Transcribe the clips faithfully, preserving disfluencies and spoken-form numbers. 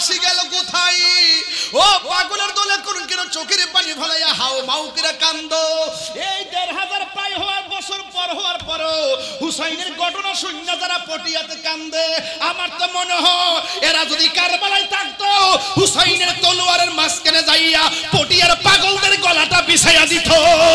হাসি গেল কোথায়? ও পাগলের দলে কোন কেন চোখের পানি ফলাইয়া হাও মাও করে কান্দো। এই দেড় হাজার প্রায় হওয়ার বছর পর হওয়ার পরও হুসাইনের ঘটনা শুনে যারা পটিয়াতে কান্দে, আমার তো মনে হয় এরা যদি কারবালায় থাকতো হুসাইনের তলোয়ারের মাঝখানে যাইয়া পটিয়ার পাগলদের গলাটা বিছাইয়া দিত।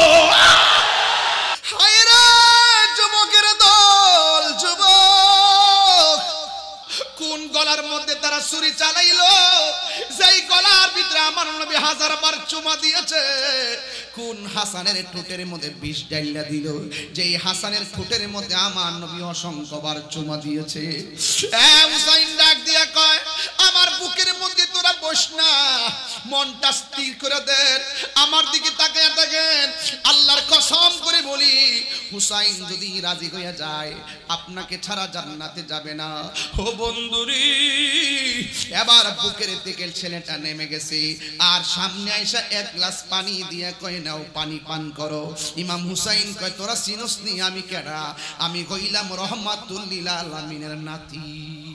হায় রে যুবকের দল, যুবক কোন গলার মধ্যে তারা ছুরি চালাইলো, যেই গলার ভিতরে আমার নবী হাজার বার চুমা দিয়েছে। কোন হাসানের ঠোঁটের মধ্যে বিষ ডাইলা দিল, যেই হাসানের ঠোঁটের মধ্যে আমার নবী অসংখ্যবার চুমা দিয়েছে। এ হুসাইন ডাক দিয়া কয়, আমার বুকের মধ্যে তোরা বস না, মনটা স্থির করে দেন, আমার দিকে তাকিয়ে দেখেন। আল্লাহর কসম করে বলি, হুসাইন যদি রাজি হয়ে যায় আপনাকে ছাড়া জান্নাতে যাবে না। ও বন্ধুরি, এবার বুকের থেকে ছেলেটা নেমে গেছে, আর সামনে আইসা এক গ্লাস পানি দিয়ে কয় নাও পানি পান করো। ইমাম হুসাইন কয়, তোরা চিনস নি আমি কেডা? আমি কইলাম রহমাতুল লিল আলামিনের নাতি।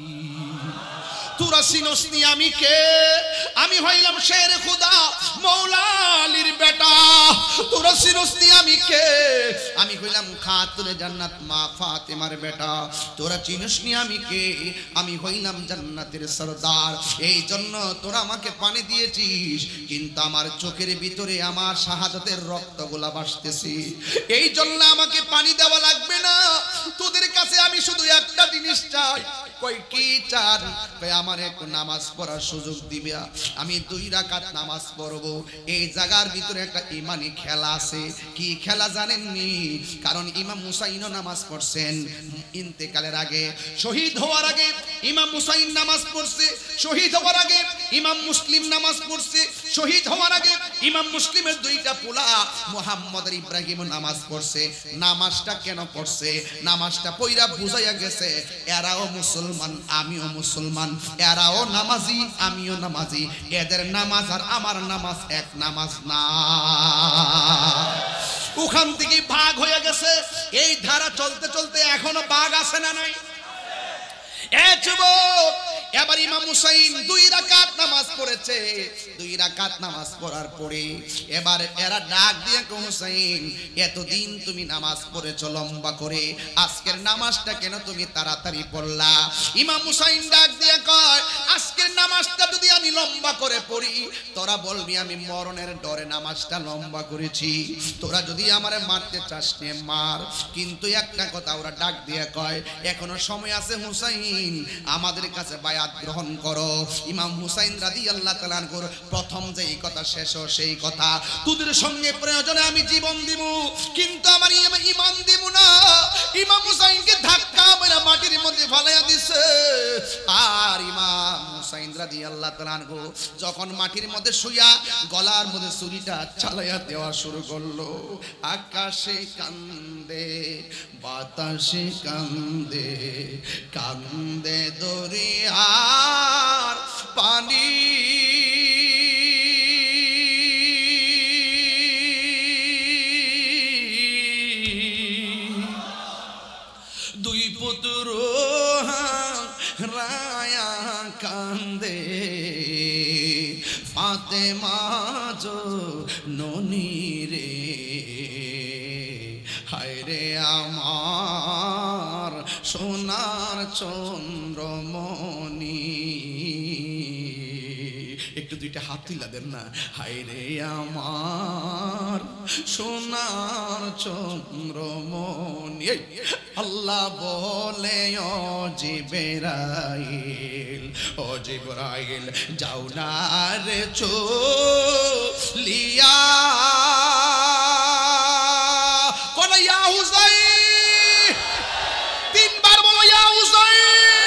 তোরা চিনস নি আমি কে? আমি হইলাম শের খুদা মৌলা আলীর বেটা। তোরা চিনস নি আমি কে? আমি হইলাম খাতুনে জান্নাত মা ফাতেমার বেটা। তোরা চিনস নি আমি কে? আমি হইলাম জান্নাতের সরদার। এই জন্য তোরা আমাকে পানি দিয়েছিস, কিন্তু আমার চোখের ভিতরে আমার শাহাদাতের রক্তগুলা ভাসতেছে, এই জন্য আমাকে পানি দেওয়া লাগবে না। তোদের কাছে আমি শুধু একটা জিনিস চাই। কই কি চান? কই আমার একটু নামাজ পড়ার সুযোগ দিবে, আমি দুই রাকাত নামাজ পড়ব। এই জায়গার ভিতরে একটা ইমানি খেলা আছে। কি খেলা জানেননি? কারণ ইমাম হুসাইনও নামাজ পড়ছেন ইন্তেকালের আগে, শহীদ হওয়ার আগে ইমাম হুসাইন নামাজ পড়ছে, শহীদ হওয়ার আগে ইমাম মুসলিম নামাজ পড়ছে, শহীদ হওয়ার আগে ইমাম মুসলিমের দুইটা পোলা মুহাম্মদ আর ইব্রাহিম নামাজ পড়ছে। নামাজটা কেন পড়ছে? নামাজটা পয়রা বুঝাইয়া গেছে এরাও মুসলমান আমিও মুসলমান, এরাও নামাজি আমিও নামাজি, এদের নামাজ আর আমার নামাজ এক নামাজ না। ওখান থেকে ভাগ হয়ে গেছে। এই ধারা চলতে চলতে এখনো ভাগ আছে না নাই? এ যুবক, এবার ইমাম হুসাইন দুই রাকাত নামাজ পড়েছে। দুই রাকাত নামাজ পড়ার পরে এবার এরা ডাক দিয়ে কয়, হুসাইন এতদিন তুমি নামাজ পড়েছো লম্বা করে, আজকের নামাজটা কেন তুমি তাড়াতাড়ি পড়লা? ইমাম হুসাইন ডাক দিয়ে কয়, আজকের নামাজটা যদি আমি লম্বা করে পড়ি তোরা বলবি আমি মরণের ডরে নামাজটা লম্বা করেছি। তোরা যদি আমারে মারতে চাস নে মার, কিন্তু একটা কথা ওরা ডাক দিয়ে কয়, এখনো সময় আছে হুসাইন, আমাদের কাছে বায়াত গ্রহণ করো। ইমাম হুসাইন রাদিয়াল্লাহু তাআলা আনহুর প্রথম যেই কথা শেষ সেই কথা, তোদের সঙ্গে প্রয়োজনে আমি জীবন দিব, কিন্তু আমার ঈমান দিব না। ইমাম হুসাইনকে ধাক্কা মেরে মাটির মধ্যে ফেলাইয়া দিছে। আর ইমাম হুসাইন রাদিয়াল্লাহু তাআলা আনহু যখন মাটির মধ্যে শুইয়া গলার মধ্যে ছুরিটা চালাইয়া দেওয়া শুরু করলো, আকাশে কান্দে বাতাসে কান্দে, কান্দে দরিয়ার পানি, দুই পুত্র রায়া কান্দে, ফাতেমা জননী রে, হায় রে আমার সোনার চন্দ্রমণি। একটু দুইটা হাত তুলা দেন না। হায় রে আমার সোনার চন্দ্রমণি। আল্লাহ বলে ও জিবরাইল, ও জিবরাইল যাও না রে চলিয়া, কোন ইয়া হুসাইন, তিনবার বলো ইয়া হুসাইন।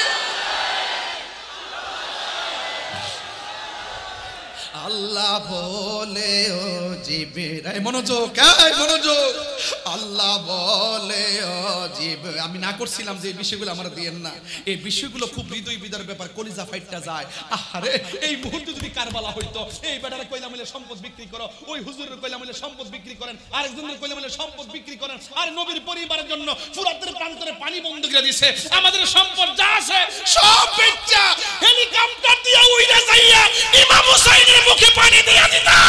আল্লাহ বলে ও জিবরাইল, মনোযোগ মনোযোগ, আল্লাহ বলে ও জিব, আমি না করছিলাম যে এই বিষয়গুলো আমরা দিয়েন না, এই বিষয়গুলো খুব হৃদয় বিদার ব্যাপার, কলিজা ফাইটটা যায়। আরে এই মুহূর্তে যদি কারবালা হইতো, এই বেটারে কইলা মিলে সম্পদ বিক্রি করো, ওই হুজুরের কইলা মিলে সম্পদ বিক্রি করেন, আরেকজনের কইলা মিলে সম্পদ বিক্রি করেন, আর নবীর পরিবারের জন্য ফুরাতের প্রান্তরে পানি বন্ধ করে দিয়েছে, আমাদের সম্পদ যা আছে সব বেচা হেলিকপ্টার দিয়ে উইরা যাই ইমাম হুসাইনের মুখে পানি দিয়ে দিতাম।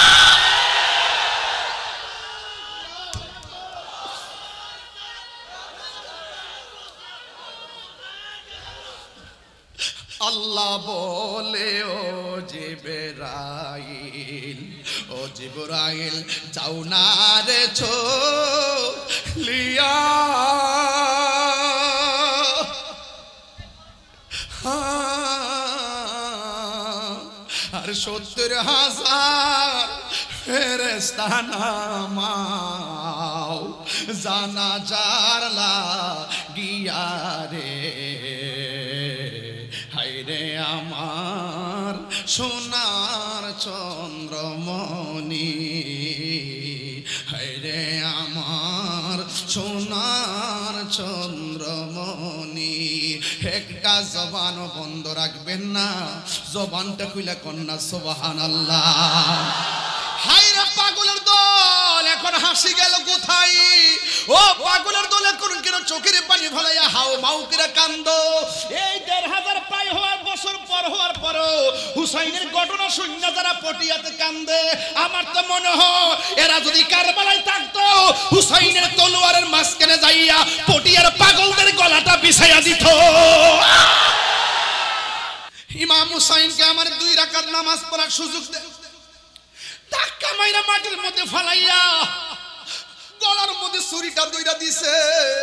আল্লাহ বলে ও জিবরাইল, ও জিবরাইল যাও না রে চলিয়া, আর সত্তর হাজার ফেরেশতা নামাও জানাজার লাগিয়া রে। হায়রে আমার সোনার চন্দ্রমণি, হায়রে আমার সোনার চন্দ্রমণি। একটা জবান বন্ধ রাখবেন না, জবানটা খুলে কন্যা সুবহানাল্লাহ। হায়রে পাগলের দল এখন হাসি গেল কোথায়? ও পাগলের দল এখন কেন চোখের পানি ফেলাইয়া হাও মাউ করে কান্দো? এই দেড় হাজার প্রায় হওয়ার বছর পর হওয়ার পরও হুসাইনের ঘটনা শুনে যারা পটিয়াতে কান্দে, আমার তো মনে হয় এরা যদি কারবালায় থাকতো হুসাইনের তলোয়ারের মাঝখানে যাইয়া পটিয়ার পাগলদের গলাটা বিছাইয়া দিত। ইমাম হুসাইনকে আমার দুই রাকাত নামাজ পড়ার সুযোগ দেয়, ধাক্কা মাইরা মাটির মধ্যে ফালাইয়া গলার মধ্যে ছুরিটা দইরা দিছে।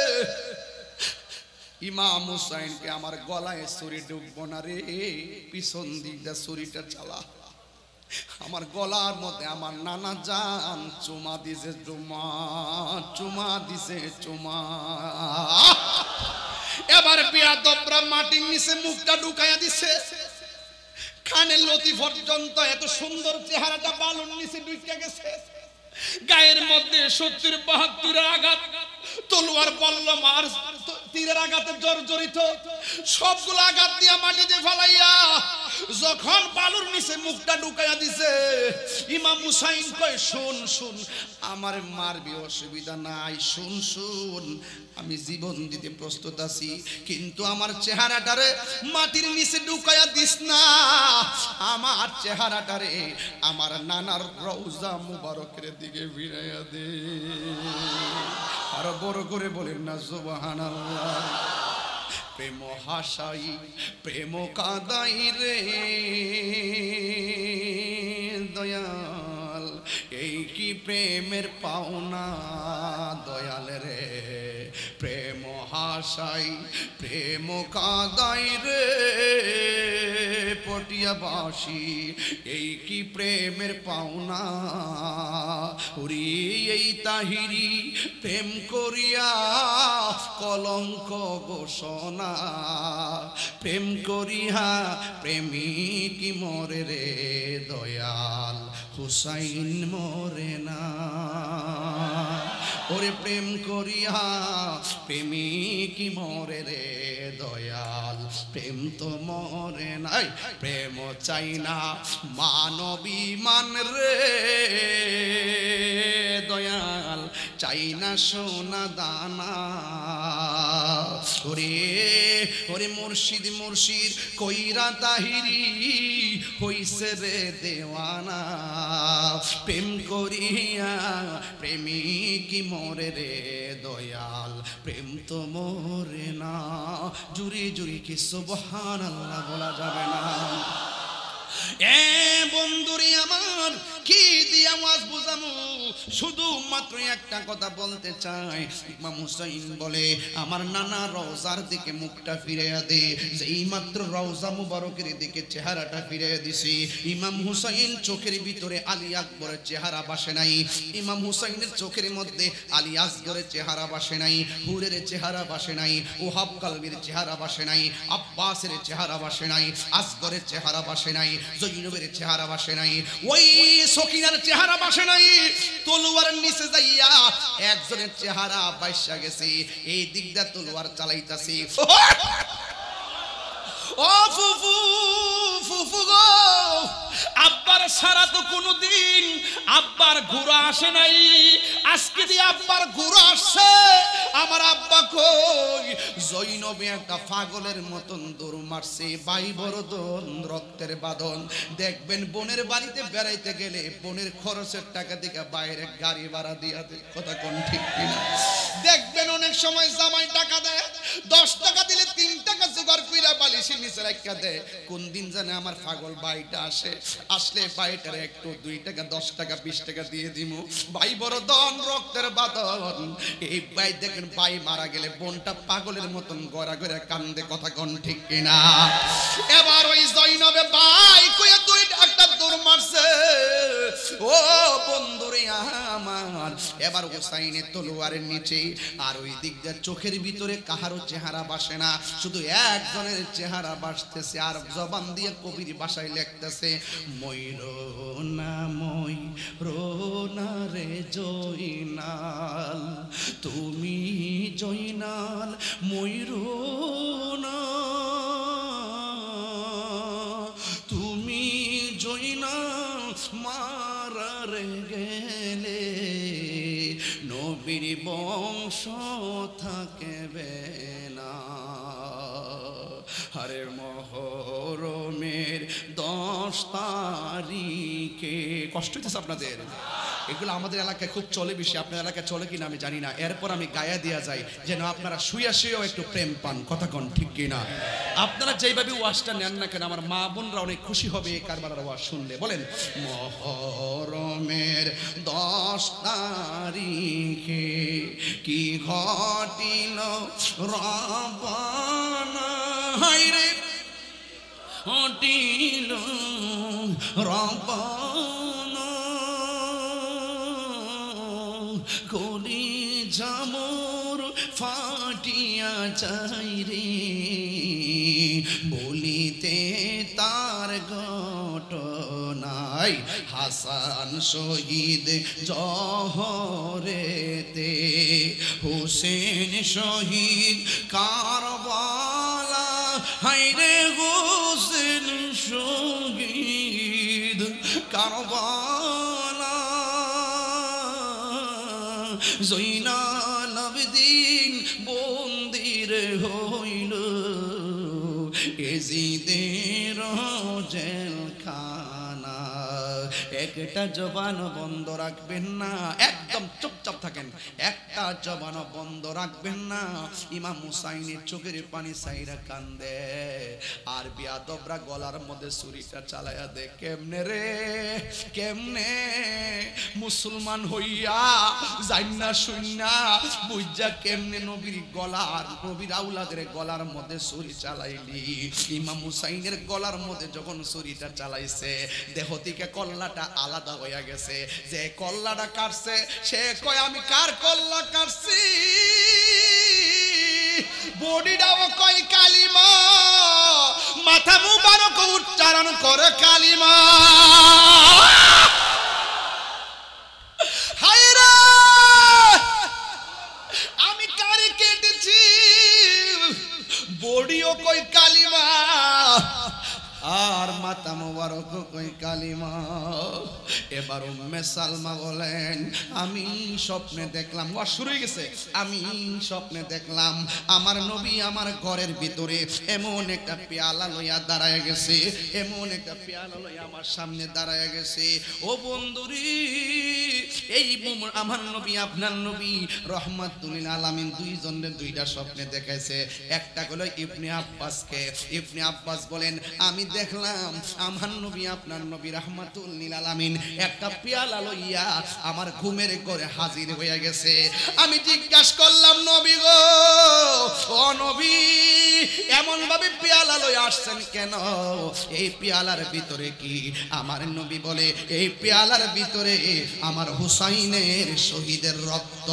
ইমাম হুসাইনকে আমার গলায় ছুরি ঢুকবো না রে, পিছন দিক দিয়ে ছুরিটা চালা। আমার গলার মধ্যে আমার নানা জান চুমা দিছে, চুমা চুমা দিছে চুমা। এবার বেয়াদবরা মাটির নিচে মুখটা ঢুকাইয়া দিছে, কানের লতি পর্যন্ত এত সুন্দর চেহারাটা বালুর নিচে ঢুকে গেছে। গায়ের মধ্যে সত্তর বাহাত্তর আঘাত, তলোয়ার বল্লম আর তীরের আঘাতে জর্জরিত, সবগুলো আঘাত দিয়া মাটিতে ফালাইয়া যখন বালুর নিচে মুখটা ঢুকাইয়া দিছে, ইমাম হুসাইন কয় শুন শুন, আমার মারবি অসুবিধা নাই, শুন শুন আমি জীবন দিতে প্রস্তুত আছি, কিন্তু আমার চেহারাটারে মাটির নিচে ঢুকাইয়া দিস না, আমার চেহারাটারে আমার নানার রওজা মুবারকের দিকে ফিরাইয়া দে। আর বড় করে বলেন না সুবহানাল্লাহ। প্রেম হাসাই প্রেম কাদাই রে দয়াল, এই কি প্রেমের পাওনা দয়াল রে। প্রেম হাসাই প্রেম কাদাই রে পটিয়াবাসী, এই কি প্রেমের পাওনা। ওরে এই তাহিরি প্রেম করিয়া কলঙ্ক ঘোষণা, প্রেম করিয়া প্রেমিক মরে রে দয়াল, হুসাইন মরে না। ওরে প্রেম করিয়া প্রেমিক মরে রে দয়াল, প্রেম তো মরে নাই। প্রেম চাই না মানবী মান রে দয়াল, চাই না সোনা দানা। ওরে ওরে মুর্শিদ মুর্শিদ কইরা তাহিরি হইছে রে দেওয়ানা, প্রেম করিয়া প্রেমিক মরে রে দয়াল, প্রেম তো মরে না। জুরি জুরি কি সুবহানাল্লাহ বলা যাবে না? এ বন্ধুরে আমার কি দিয়া ওয়াজ বুঝামু, শুধু মাত্র একটা কথা বলতে চাই। ইমাম হুসাইন বলে আমার নানা রওজার দিকে মুখটা ফিরাইয়া দে। যেই মাত্র রওজা মুবারকের দিকে চেহারাটা ফিরাইয়া দিছি, ইমাম হুসাইন চোখের ভিতরে আলী আকবরের চেহারা বাসে নাই, ইমাম হুসাইনের চোখের মধ্যে আলী আসগরের চেহারা বাসে নাই, হুরের চেহারা বাসে নাই, ওহাব কালবির চেহারা বাসে নাই, আব্বাসের চেহারা বাসে নাই, আসগরের চেহারা বাসে নাই, জৈনবের চেহারা বাসে নাই, ওই সকিনার চেহারা বাসে নাই। তলোয়ারের নিচে যাইয়া একজনের চেহারা বাইসা গেছে, এই দিকটা তলোয়ার চালাইতাছে। ও ফুফু ফুফু গো, আব্বার সারা তো কোনোদিন আব্বার ঘোড়া আসে নাই, আজকে দিয়ে আব্বার ঘোড়া আসছে। আমার আব্বা কই? জৈনব একটা পাগলের মতন দৌড় মারছে, ভাই বরদন রক্তের বাঁধন। দেখবেন বোনের বাড়িতে বেড়াইতে গেলে বোনের খরচের টাকা দিকে বাইরে গাড়ি ভাড়া দিয়া দেয়, কথা কোন ঠিক কিনা? দেখবেন অনেক সময় জামাই টাকা দেয়, দশ টাকা দিলে তিন টাকা জোগাড় কইরা বালিশের নিচে রাখা দেয়। কোন দিন জানে আমার পাগল ভাইটা আসে, আসলে ভাইটার একটু দুই টাকা দশ টাকা বিশ টাকা দিয়ে দিমু। ভাই বরদন রক্তের বাঁধন। এই ভাই দেখেন ভাই মারা গেলে বোনটা পাগলের মতন গড়া গড়া কান্দে, কথা কোন ঠিক কিনা? এবার ওই জৈনবে ভাই কইয়া দুই একটা দৌড় মারছে। ও বন্ধুরে আমার, এবার হুসাইনের তলোয়ারের নিচে আর ওই দিক দিয়ে চোখের ভিতরে কাহারও চেহারা বাসে না, শুধু একজনের চেহারা বাসতেছে আর জবান দিয়ে কবির ভাষায় লিখতেছে, ময়ূরনা ময়ূরনা রে জয়নাল, তুমি জয়নাল ময়ূরনা, তুমি জয়নাল মারারে গেলে নবীর বংশ থাকবে না। হরে মহরমের দশ তারিখে, কষ্ট হইতেছে আপনাদের? এগুলো আমাদের এলাকায় খুব চলে বেশি, আপনার এলাকায় চলে কিনা আমি জানি না। এরপর আমি গায়া দিয়া যাই যেন আপনারা শুয়া শুয়েও একটু প্রেম পান, কথা কোন ঠিক কিনা? আপনারা যেইভাবে ওয়াজটা নেন না কেন, আমার মা বোনরা অনেক খুশি হবে এই কারবালার ওয়াজ শুনলে। বলেন, মহরমের দশ তারিখে কি ঘটিল রবানা, হায়রে ঘটিল রবানা, কলি জামর ফাটিয়া চাই রে, বলিতে তার ঘটনাই হাসান শহীদ জহরেতে, হুসেন শহীদ কারবালা, হায়রে হুসেন শহীদ কারবালা, জৈনাল আবেদিন বন্দির হইল এজিদের জেলখানা। একটা জবান বন্ধ রাখবেন না, একদম চুপচাপ থাকেন, একটা জবান বন্ধ রাখবেন না। ইমাম হুসাইনের চোখের পানি সাইরা কান্দে আর বিয়াদবরা গলার মধ্যে ছুরিটা চালায়া দে। কেমনে রে কেমনে মুসলমান হইয়া জান্না শুননা বুঝা কেমনে নবীর গলার নবীর আউলাদের গলার মধ্যে ছুরি চালাইলি? ইমাম হুসাইনের গলার মধ্যে যখন ছুরিটা চালাইছে দেহ থেকে কল্লাটা আলাদা হয়ে গেছে। যে কল্লাটা কাটছে সে কয় আমি কার কল্লা কাটছি, বডিটাও কয় কালিমা, মাথা মুবারক উচ্চারণ করে কালিমা। হায়রে আমি কারে কেটেছি, বডিও কই কালিমা আর মাথা মুবারক কই কালিমা। এবার উম্মে সালমা বলেন আমি স্বপ্নে দেখলাম, ওয়া শুরু হয়ে গেছে, আমি স্বপ্নে দেখলাম আমার নবী আমার ঘরের ভিতরে এমন একটা পেয়ালা লইয়া দাঁড়ায় গেছে, এমন একটা পেয়ালা লইয়া আমার সামনে দাঁড়ায় গেছে। ও বন্ধুরি, এই আমার নবী আপনার নবী রহমাতুল আলামিন দুইজনের দুইটা স্বপ্নে দেখাইছে। একটা হলো ইবনে আব্বাসকে, ইবনে আব্বাস বলেন আমি দেখলাম আমার নবী আপনার নবী রহমাতুল আলামিন একটা পেয়ালা লইয়া আমার ঘুমের ঘরে হাজির হয়ে গেছে। আমি জিজ্ঞাসা করলাম নবী গো, ও নবী এমন ভাবে পেয়ালা লইয়া আসছেন কেন? এই পেয়ালার ভিতরে কি? আমার নবী বলে এই পেয়ালার ভিতরে আমার হুসাইনের শহীদের রক্ত।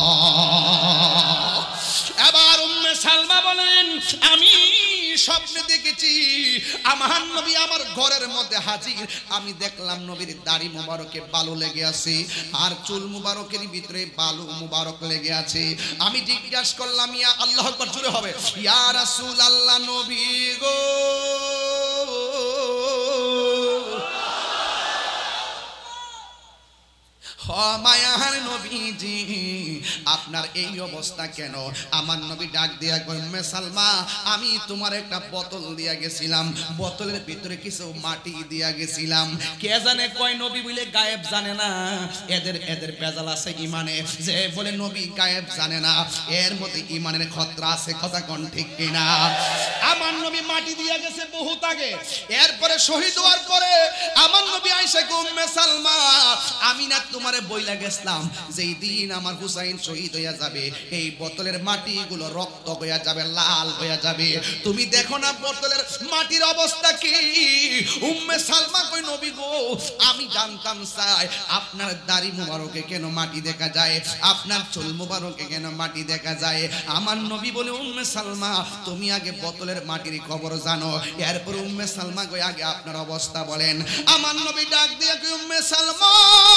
এবার উম্মে সালমা বলেন আমি স্বপ্নে দেখেছি আমার নবী আমার ঘরের মধ্যে হাজির। আমি দেখলাম নবীর দাড়ি মুবারকে বালু লেগে আছে আর চুল মুবারকের ভিতরে বালু মুবারক লেগে আছে। আমি জিজ্ঞাসা করলাম ইয়া আল্লাহু আকবার, জোরে হবে, ইয়া রাসূলুল্লাহ নবী গো মায়ার নবীজি আপনার এই অবস্থা কেন? আমার নবী ডাক দিয়া কয় উম্মে সালমা আমি তোমার একটা বোতল দিয়া গেছিলাম, বোতলের ভিতরে কিছু মাটি দিয়া গেছিলাম। কে জানে কয় নবী বলে গায়েব জানে না। এদের এদের বেজাল আছে ইমানে, যে বলে নবী গায়েব জানে না, এর মধ্যে ইমানের খতরা আছে। কথা কোন ঠিক কিনা? আমার নবী মাটি দিয়া গেছে বহুত আগে। এরপরে শহীদ হওয়ার পরে আমার নবী আয়েশা কে উম্মে সালমা আমি না তোমারে বইলা গেছলাম যেই দিন আমার হুসাইন শহীদ হইয়া যাবে এই বোতলের মাটিগুলো রক্ত হইয়া যাবে, লাল হইয়া যাবে। তুমি দেখো না বোতলের মাটির অবস্থা কি? উম্মে সালমা কই নবী গো আমি জানতাম চাই আপনার দাড়ি মুবারকে কেন মাটি দেখা যায়, আপনার চুল মুবারকে কেন মাটি দেখা যায়। আমার নবী বলে উম্মে সালমা তুমি আগে বোতলের মাটির খবর জানো, এরপর উম্মে সালমা কই আগে আপনার অবস্থা বলেন। আমার নবী ডাক দিয়ে কই উম্মে সালমা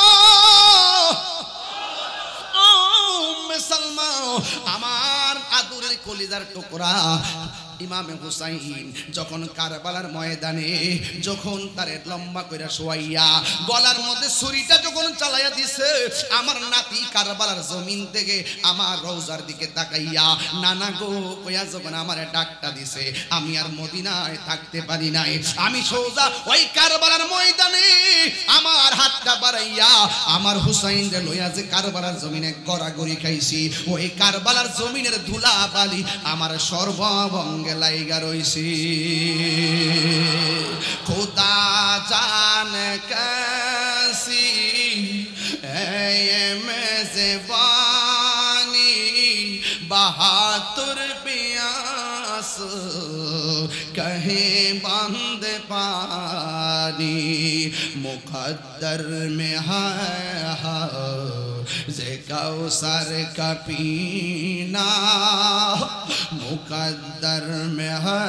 উম্মে সালমা আমার আদরের কলিজার টুকরা ইমামে হুসাইন যখন কারবালার ময়দানে যখন তারে লম্বা কইরা শোয়াইয়া গলার মধ্যে ছুরিটা যখন চালাইয়া দিছে, আমার নাতি কারবালার জমিন থেকে আমার রওজার দিকে তাকাইয়া নানা গো কইয়া যখন আমারে ডাকটা দিছে, আমি আর মদিনায় থাকতে পারি নাই। আমি সোজা ওই কারবালার ময়দানে আমার হাতটা বাড়াইয়া আমার হুসাইন রে লইয়া যে কারবালার জমিনে গড়াগড়ি খাইছি, ওই কারবালার জমিনের ধুলা বালি আমার সর্বঙ্গে লাইগা রইছি। খুদা জান কাসি এ মেজবানি বাহাতুর পিয়াস कहे बंद पानी मुकद्दर में है जे कौसर का पीना मुकद्दर में है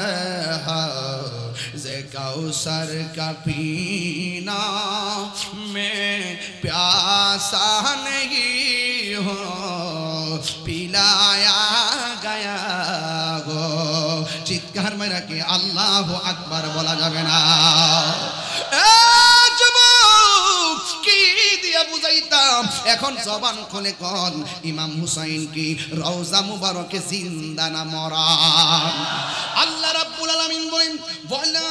जे कौसर का पीना मैं प्यासा नहीं हूँ पिलाया गया हो। চিৎকার মেরা কি আল্লাহু আকবার বলা যাবে না? কি দিয়া বুঝাইতাম এখন জবান খুলে কোন ইমাম হুসাইন কি রওজা মুবারকে জিন্দা না মরা? আল্লাহ রাব্বুল আলামিন বলেন ওয়ালা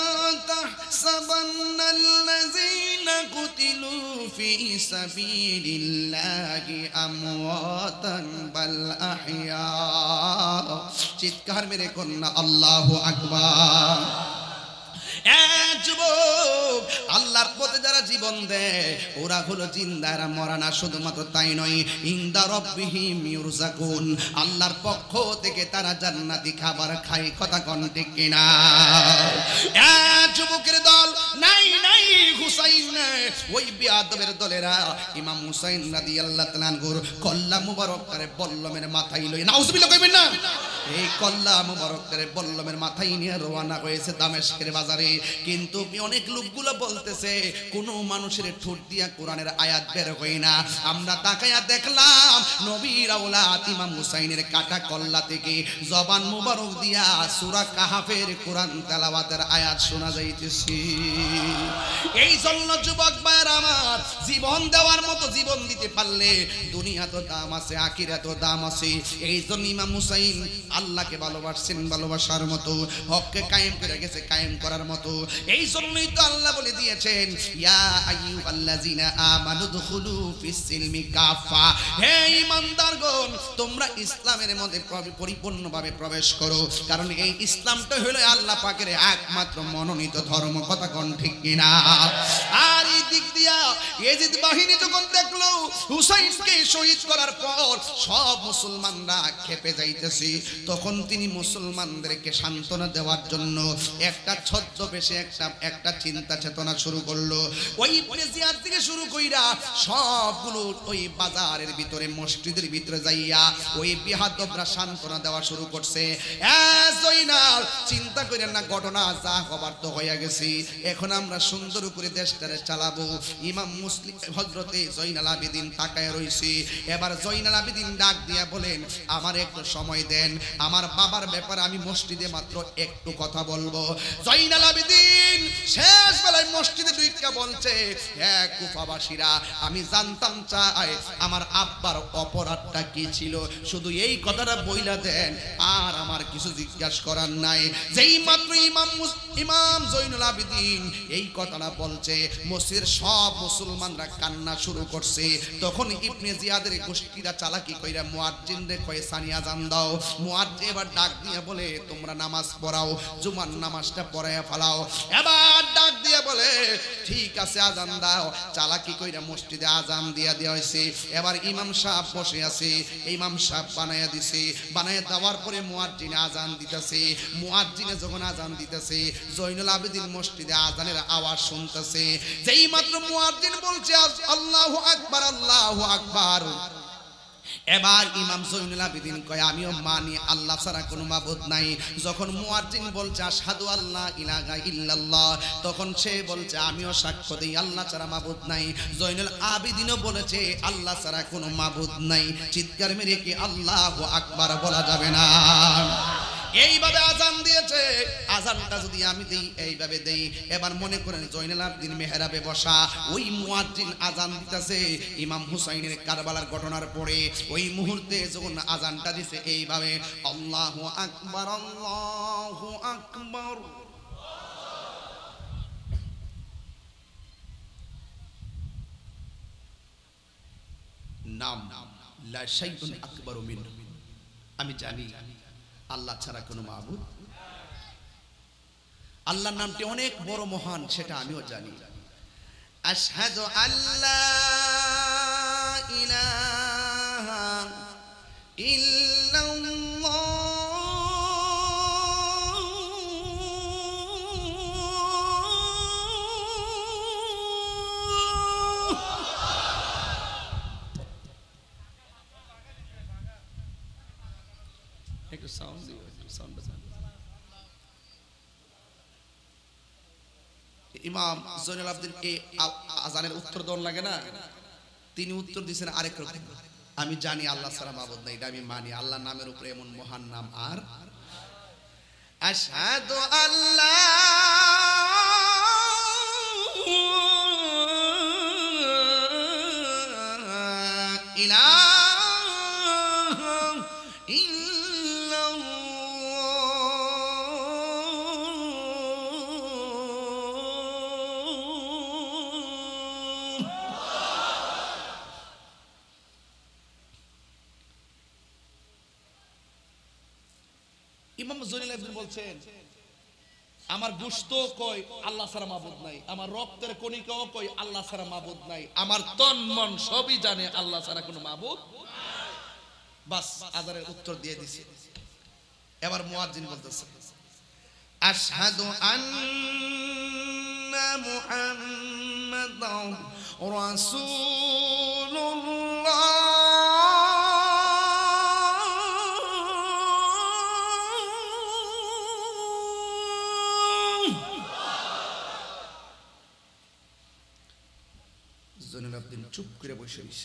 তাহসাবান্নাল্লাযীনা কুতিলু ফি সাবিলিল্লাহি আমওয়াতান বাল আহইয়া। চিৎকার মেরে কোন না আল্লাহু আকবার। আল্লাহর পথে যারা জীবন দেয় ওরা হলো জিন্দা, এরা মরা না। শুধুমাত্র তাই নয়, ইনদা রাব্বিহিম ইউরযাকুন, আল্লাহর পক্ষ থেকে তারা জান্নাতি খাবার খায়। কথা কোন ঠিক কিনা? যুবকের দল নাই নাই হুসাইন ওই বিয়াদবের দলেরা ইমাম হুসাইন রাদিয়াল্লাহু তাআলা আনহুর কল্লা মুবারক করে বল্লমের মাথায় লই, নাউজুবিল্লাহ কইবেন না? এই কল্লা মুবারক করে বল্লমের মাথায় নিয়ে রওনা হয়েছে দামেস্কের বাজারে। কিন্তু অনেক লোকগুলো বলতেছে কোন মানুষের ঠোঁট দিয়া কোরআনের আয়াত বের হয় না। আমরা তাকায়া দেখলাম নবীর আওলাদ ইমাম হুসাইনের কাটা কল্লা থেকে জবান মুবারক দিয়া সূরা কাহাফের কোরআন তেলাওয়াতের আয়াত শোনা যাইতেছে। এই জন্য যুবক ভাইরা আমার জীবন দেওয়ার মতো জীবন দিতে পারলে দুনিয়া তো দাম আছে, আখিরাত তো দাম আছে। এই জন্য ইমাম হুসাইন আল্লাহকে ভালোবাসছেন ভালোবাসার মতো, হককে কায়েম করে গেছে কায়েম করার মতো। এই জন্যই তো আল্লাহ বলে দিয়েছেন ইয়া আইয়ুহাল্লাযিনা আমানু দুখুলু ফিস সিলমি কাফা, হে ঈমানদারগণ তোমরা ইসলামের মধ্যে পরিপূর্ণভাবে প্রবেশ করো, কারণ এই ইসলামটা হলো আল্লাহ পাকের একমাত্র মনোনীত ধর্ম। কথা কোন ঠিক কিনা? আর এই দিক দিয়া ইয়াজিদ বাহিনী যখন দেখলো হুসাইনকে শহীদ করার পর সব মুসলমানরা খেপে যাইতেছে, তখন তিনি মুসলমানদেরকে সান্ত্বনা দেওয়ার জন্য একটা ছদ্মবেশে একটা একটা চিন্তা চেতনা শুরু করলো। ওই প্রেসিয়ার থেকে শুরু কইরা সবগুলো ওই বাজারের ভিতরে মসজিদের ভিতরে যাইয়া ওই বিহাদবরা সান্ত্বনা দেওয়া শুরু করছে। চিন্তা করেন না, ঘটনা যা হবার তো হয়ে গেছে, এখন আমরা সুন্দর করে দেশটারে চালাবো। ইমাম ইমাম মুসলিম হযরতে জয়নাল আবেদিন তাকায় রইছে। এবার জয়নাল আবেদিন ডাক দিয়া বলেন, আমার একটু সময় দেন, আমার বাবার ব্যাপারে আমি মসজিদে মাত্র একটু কথা বলবো। জয়নাল আবেদিন শেষ বেলায় মসজিদে ঢুইকা বলছে, হ্যাঁ কুফাবাসীরা, আমি জানতাম চাই আমার আব্বার অপরাধটা কি ছিল, শুধু এই কথাটা বইলা দেন, আর আমার কিছু জিজ্ঞাসা করার নাই। যেই মাত্র ইমাম ইমাম জয়নুল আবেদিন এই কথাটা বলছে, মসজিদের সব মুসলমানরা কান্না শুরু করছে। তখন ইবনে জিয়াদের গোষ্ঠীরা চালাকি কইরা মুয়াজ্জিনরে কয় সানি আজান দাও। মুয়াজ্জিন এবার ডাক দিয়ে বলে, তোমরা নামাজ পড়াও, জুমার নামাজটা পড়ায়া ফেলাও। এবার ডাক দিয়ে বলে, ঠিক আছে আজান দাও। চালাকি কইরা মসজিদে আজান দিয়া দেওয়া হয়েছে। এবার ইমাম সাহেব বসে আছে, ইমাম সাহেব বানায়া দিছে। বানায়া দেওয়ার পরে মুয়াজ্জিন আজান দিতেছে। মুয়াজ্জিনে যখন আজান দিতেছে, জয়নুল আবেদিন মসজিদে আজানের আওয়াজ শুনতেছে। যেই মাত্র মুয়াজ্জিন বলছে আল্লাহু আকবার, আল্লাহু আকবার, এবার ইমাম জয়নুল আবেদিন কয়, আমিও মানি আল্লাহ ছাড়া কোনো মাবুদ নাই। যখন মুয়াজ্জিন বলছে আশহাদু আল্লা ইলাহা ইল্লাল্লাহ, তখন সে বলছে আমিও সাক্ষ্য দেই আল্লাহ ছাড়া মাবুদ নাই। জয়নুল আবেদিনও বলেছে আল্লাহ ছাড়া কোনো মাবুদ নাই। চিৎকার মেরে কি আল্লাহু আকবার বলা যাবে না? এইভাবে আজান দিয়েছে। আজানটা যদি আমি দেই, এইভাবে দেই। এবার মনে করেন জয়নুল আবেদিন মেহরাবে বসা, ওই মুয়াজ্জিন আজান দিতেছে ইমাম হুসাইনের কারবালার ঘটনার পরে। ওই মুহূর্তে যখন আজানটা দিছে এইভাবে, আল্লাহু আকবার, আল্লাহু আকবার, নাম লা শাইউন আকবারু মিনহু, আমি জানি আল্লাহ ছাড়া কোনো মাবুদ, আল্লাহর নামটি অনেক বড় মহান, সেটা আমিও জানি। আশহাদু আল্লা ইলাহা ইল্লাল্লাহ একটু সাউন্ড দিও, সাউন্ড বাজান। ইমাম জয়নুল আবেদিন এই আজানের উত্তর দেওয়ার লাগে না, তিনি উত্তর দিয়েছেন আরেক রকম, আমি জানি আল্লাহ ছাড়া মাবুদ নাই, এটা আমি মানি। আল্লাহর নামের উপরে এমন মহান নাম আর। আশহাদু আল্লা ইলাহা ইমাম জয়নুল আবেদিন বলছেন, আমার গোশত কই আল্লাহ ছাড়া মাবুদ নাই, আমার রক্তের কণিকাও কই আল্লাহ ছাড়া মাবুদ নাই, আমার তন মন সবই জানে আল্লাহ ছাড়া কোনো মাবুদ নাই। বাস আজানের উত্তর দিয়ে দিছে। এবার মুয়াজ্জিন বলতেছে, আশহাদু আন্না মুহাম্মাদান রাসূলুল্লাহ। জয়নুল আবেদিন চুপ করে বসে রইছে।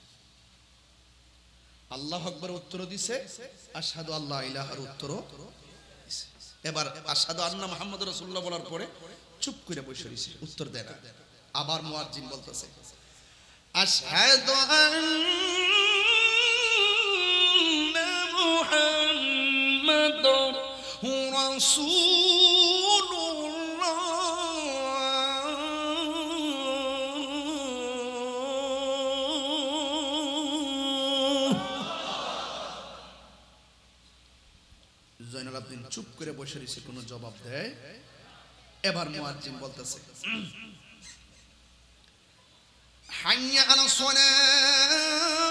আল্লাহু আকবার উত্তর দিছে, আশহাদু আল্লা ইলাহার উত্তর। এবার আশহাদু আন্না মুহাম্মাদুর রাসূলুল্লাহ বলার পরে চুপ করে বসে রইছে, উত্তর দেয় না। আবার মুয়াজ্জিন বলতেছে, আশহাদু আন্না মুহাম্মাদুর রাসূলুল্লাহ। জয়নুল আবেদিন চুপ করে বসে রয়েছে, কোনো জবাব দেয়। এবার মুয়াজ্জিন বলতেছে, হাইয়া আলা সালাহ।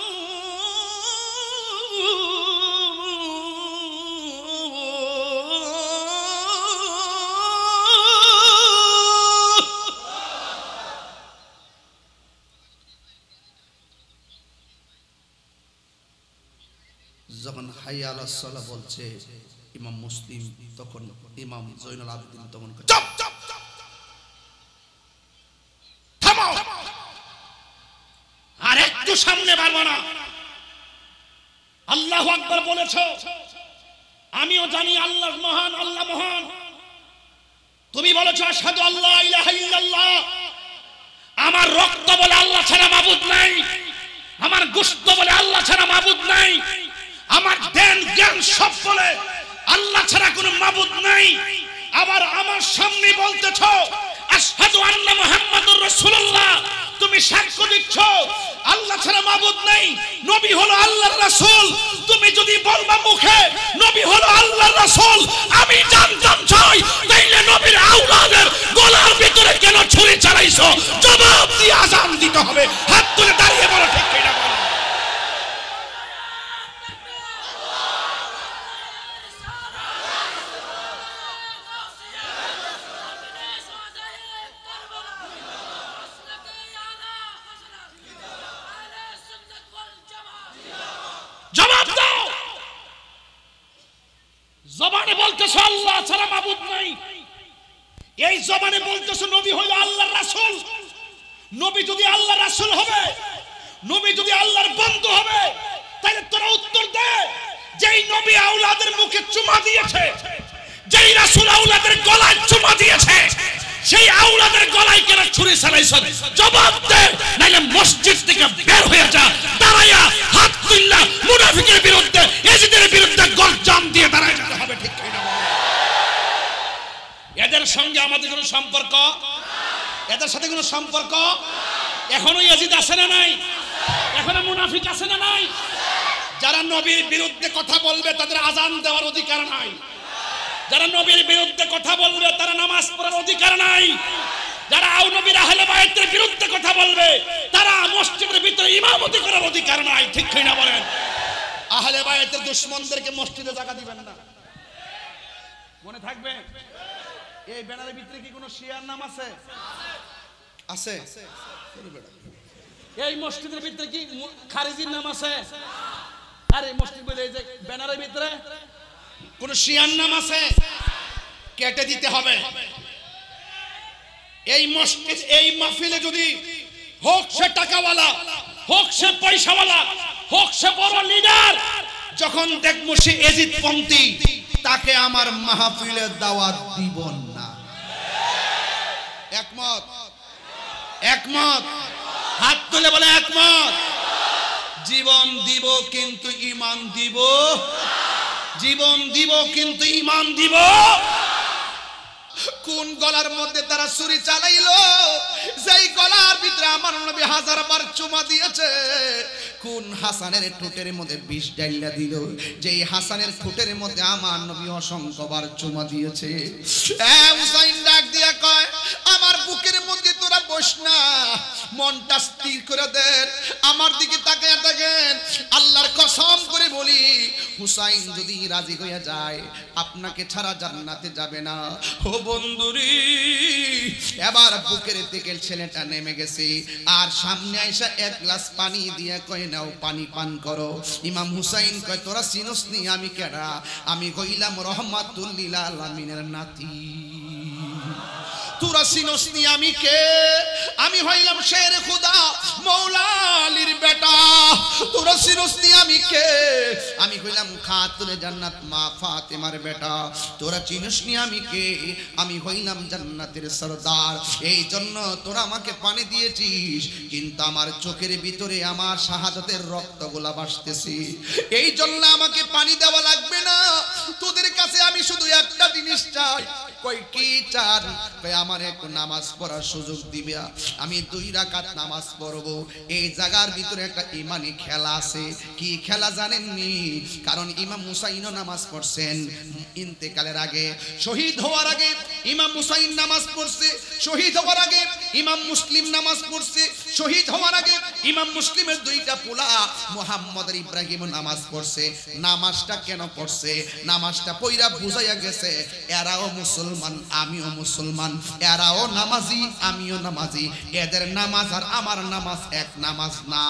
যখন হাইয়া আলা সালাহ বলছে ইমাম মুসলিম, তখন ইমাম জয়নুল আবেদিন তখন চুপ চুপ থামো। একটু সামনে বাড়বো না। আল্লাহু আকবার বলেছো, আমিও জানি আল্লাহ মহান, আল্লাহ মহান। তুমি বলেছো আশহাদু আল্লা ইলাহা ইল্লাল্লাহ, আমার রক্ত বলে আল্লাহ ছাড়া মাবুদ নাই, আমার গোশত বলে আল্লাহ ছাড়া মাবুদ নাই, আমার জ্ঞান জ্ঞান সব বলে আল্লাহ ছাড়া কোনো মাবুদ নাই। আবার আমার সামনে বলতেছো আশহাদু আন্না মুহাম্মাদুর রাসূলুল্লাহ, তুমি সাক্ষ্য দিচ্ছ আল্লাহ ছাড়া মাবুদ নাই, নবী হলো আল্লাহর রাসূল। তুমি যদি বলবা মুখে নবী হলো আল্লাহর রাসূল, আমি জানতাম চাই তাইলে নবীর আওলাদের গলার ভিতরে কেন ছুরি চালাইছো? জবাব দিয়ে আযান দিতে হবে। হাত তুলে দাঁড়িয়ে বলো ঠিক কিনা বলো। জবাব দাও। জবানে বলতেছো আল্লাহ ছাড়া মাবুদ নাই, এই জবানে বলতেছো নবী হলো আল্লাহর রাসূল। নবী যদি আল্লাহর রাসূল হবে, নবী যদি আল্লাহর বন্ধু হবে, তাহলে তোরা উত্তর দে, যেই নবী আওলাদের মুখে চুমা দিয়েছে, যেই রাসূল আওলাদের গলায় চুমা দিয়েছে, সেই আওলাদের গলায় কেন ছুরি চালাইছ? জবাব দে, নাইলে মসজিদ থেকে বের হয়ে যা। দাঁড়ায়া হাত তুললা মুনাফিকের বিরুদ্ধে, এজিদের বিরুদ্ধে গর্জন দিয়ে দাঁড়ায় যেতে হবে ঠিক কিনা? এদের সঙ্গে আমাদের কোনো সম্পর্ক, এদের সাথে কোনো সম্পর্ক? এখনো এজিদ আছে না নাই? এখনো মুনাফিক আছে না নাই? যারা নবীর বিরুদ্ধে কথা বলবে তাদের আযান দেওয়ার অধিকার নাই, যারা নবীর বিরুদ্ধে কথা বলবে তারা নামাজ পড়ার অধিকার নাই, যারা নবীর আহলে বায়তের বিরুদ্ধে কথা বলবে তারা মসজিদের ভিতরে ইমামতি করার অধিকার নাই ঠিক কিনা বলেন? আহলে বায়তের দুশমনদেরকে মসজিদে জায়গা দিবেন না, মনে থাকবে। এই ব্যানারের ভিতরে কি কোনো শিয়ার নাম আছে? আছে। এই মসজিদের ভিতরে কি খারিজির নাম আছে? আরে মসজিদ বলে এই যে ব্যানারের ভিতরে কোন শিয়ার নাম আছে? কেটে দিতে হবে। এই মসজিদ, এই মাহফিলে যদি হোক সে টাকাওয়ালা, হোক সে পয়সাওয়ালা, হোক সে বড় লিডার, যখন দেখবো সে এজিদ পন্থী, তাকে আমার মাহফিলে দাওয়াত দিব না। একমত? একমত? হাত তুলে বলে একমত। জীবন দিব কিন্তু ঈমান দিব, জীবন দিব কিন্তু ঈমান দিব। কোন গলার মধ্যে তারা ছুরি চালাইলো, যেই গলার ভিতরে আমার নবী হাজার বার চুমা দিয়েছে? কোন হাসানের ঠোঁটের মধ্যে বিষ ডাইলা দিল, যেই হাসানের ঠোঁটের মধ্যে আমার নবী অসংখ্যবার চুমা দিয়েছে? এ হুসাইন ডাক দিয়া কয়, আমার বুকের মধ্যে তোরা বস না, মনটা স্থির করে দেন, আমার দিকে তাকিয়ে দেখেন। আল্লাহর কসম করে বলি, হুসাইন যদি রাজি হয়ে যায় আপনাকে ছাড়া জান্নাতে যাবে না। ও বন্ধুরি, এবার বুকের থেকে ছেলেটা নেমে গেছে, আর সামনে আইসা এক গ্লাস পানি দিয়ে কয় নাও পানি পান করো। ইমাম হুসাইন কয়, তোরা চিনস নি আমি কেডা? আমি কইলাম রহমাতুল লিল আলামিনের নাতি। তোরা চিনস নি আমি কে? আমি হইলাম শের খুদা মৌলা আলীর বেটা। তোরা চিনস নি আমি কে? আমি হইলাম খাতুনে জান্নাত মা ফাতেমার বেটা। তোরা চিনস নি আমি কে? আমি হইলাম জান্নাতের সরদার। এই জন্য তোরা আমাকে পানি দিয়েছিস, কিন্তু আমার চোখের ভিতরে আমার শাহাদাতের রক্তগুলা ভাসতেছে, এই জন্য আমাকে পানি দেওয়া লাগবে না। তোদের কাছে আমি শুধু একটা জিনিস চাই। কই কি চান? কই আমার একটু নামাজ পড়ার সুযোগ দিবে, আমি দুই রাকাত নামাজ পড়ব। এই জায়গার ভিতরে একটা ইমানি খেলা আছে। কি খেলা জানেননি? কারণ ইমাম হুসাইনও নামাজ পড়ছেন ইন্তেকালের আগে, শহীদ হওয়ার আগে ইমাম হুসাইন নামাজ পড়ছে, শহীদ হওয়ার আগে ইমাম মুসলিম নামাজ পড়ছে, শহীদ হওয়ার আগে ইমাম মুসলিমের দুইটা পোলা মুহাম্মদ আর ইব্রাহিম নামাজ পড়ছে। নামাজটা কেন পড়ছে? নামাজটা পয়রা বুঝাইয়া গেছে এরাও মুসলমান আমিও মুসলমান, এরাও নামাজি আমিও নামাজি, এদের নামাজ আর আমার নামাজ এক নামাজ না।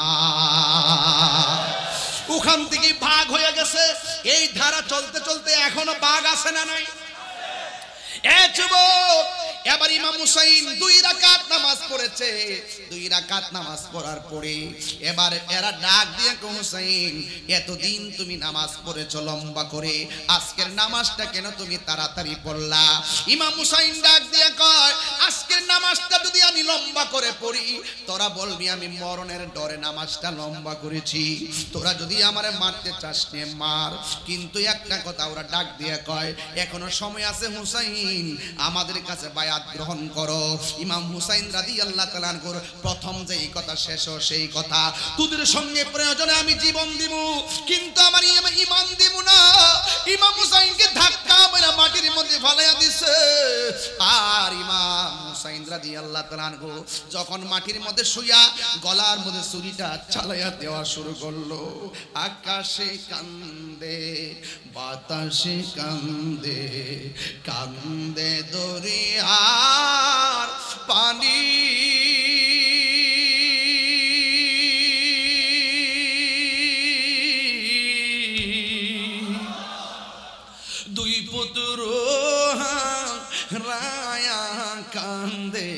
ওখান থেকে ভাগ হয়ে গেছে। এই ধারা চলতে চলতে এখনো ভাগ আছে না নাই? এ যুবক, এবার ইমাম হুসাইন দুই রাকাত নামাজ পড়েছে। দুই রাকাত নামাজ পড়ার পরে এবার এরা ডাক দিয়ে কো হুসাইন, এতদিন তুমি নামাজ পড়েছো লম্বা করে, আজকের নামাজটা কেন তুমি তাড়াতাড়ি পড়লা? ইমাম হুসাইন ডাক দিয়ে কয়, আজকের নামাজটা যদি আমি লম্বা করে পড়ি তোরা বলবি আমি মরণের ডরে নামাজটা লম্বা করেছি। তোরা যদি আমারে মারতে চাস নে মার, কিন্তু একটা কথা ওরা ডাক দিয়ে কয়, এখনো সময় আছে হুসাইন, আমাদের কাছে বায়াত গ্রহণ করো। ইমাম হুসাইন রাদিয়াল্লাহু তাআলা আনহুর প্রথম যেই কথা শেষ সেই কথা, তোদের সঙ্গে প্রয়োজনে আমি জীবন দিব, কিন্তু আমার ঈমান দিব না। ইমাম হুসাইনকে ধাক্কা মেরে মাটির মধ্যে ফেলাইয়া দিছে। আর ইমাম হুসাইন রাদিয়াল্লাহু তাআলা আনহু যখন মাটির মধ্যে শুইয়া গলার মধ্যে ছুরিটা চালাইয়া দেওয়া শুরু করলো, আকাশে কান্দে বাতাসে কান্দে, কান্দে দরিয়ার পানি, দুই পুত্র রায়া কান্দে,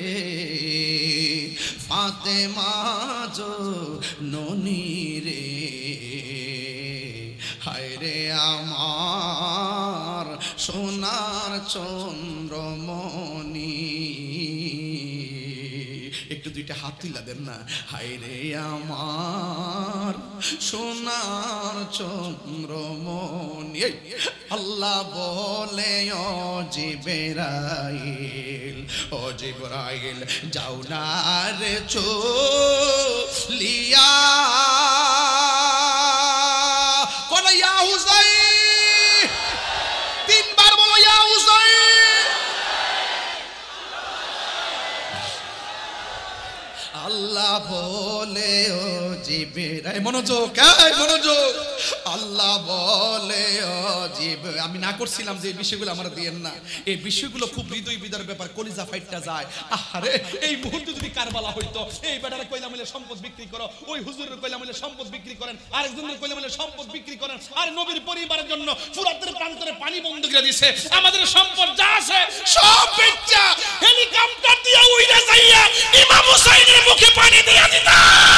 ফাতেমা জননী রে, হায় রে আমার সোনার চন্দ্রমণি। একটু দুইটা হাত তুলা দেন না, হায় রে আমার সোনার চন্দ্রমণি। আল্লাহ বলে ও জিবরাইল, ও জিবরাইল যাও না রে চলিয়া, কোন ইয়া হুসাইন, তিনবার বলো ইয়া হুসাইন। আল্লাহ বলে ও জিবরাইল, মনোযোগ মনোযোগ, আল্লাহ বলে ও জিব, আমি না করছিলাম যে এই বিষয়গুলো আমরা দিয়েন না, এই বিষয়গুলো খুব হৃদয় বিদার ব্যাপার, কলিজা ফাইটটা যায়। আরে এই মুহূর্তে যদি কারবালা হইতো, এই বেটারে কইলা মিলে সম্পদ বিক্রি করো, ওই হুজুরের কইলা মিলে সম্পদ বিক্রি করেন, আরেকজনের কইলা মিলে সম্পদ বিক্রি করেন, আর নবীর পরিবারের জন্য ফুরাতের প্রান্তরে পানি বন্ধ করে দিয়েছে, আমাদের সম্পদ যা আছে সব বেচা হেলিকপ্টার দিয়ে উইড়া যাইয়া ইমাম হুসাইনের মুখে পানি দিয়া দিতা।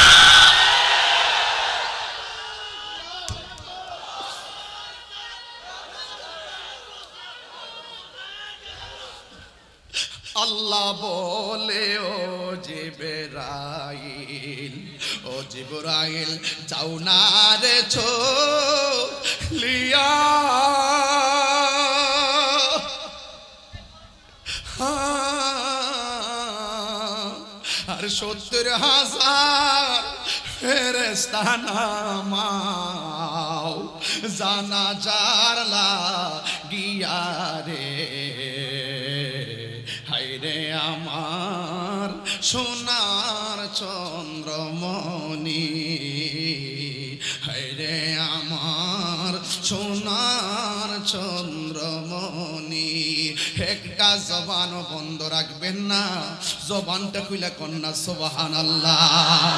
আল্লাহ বলে ও জিবরাইল, ও জিবরাইল যাও না রে চলিয়া, আর সত্তর হাজার ফেরেশতা নামাও জানাজার লাগিয়া রে, হায়রে আমার সোনার চন্দ্রমণি, হায়রে আমার সোনার চন্দ্রমণি। একটা জবান বন্ধ রাখবেন না, জবানটা খুলে কন্যা সুবহানাল্লাহ।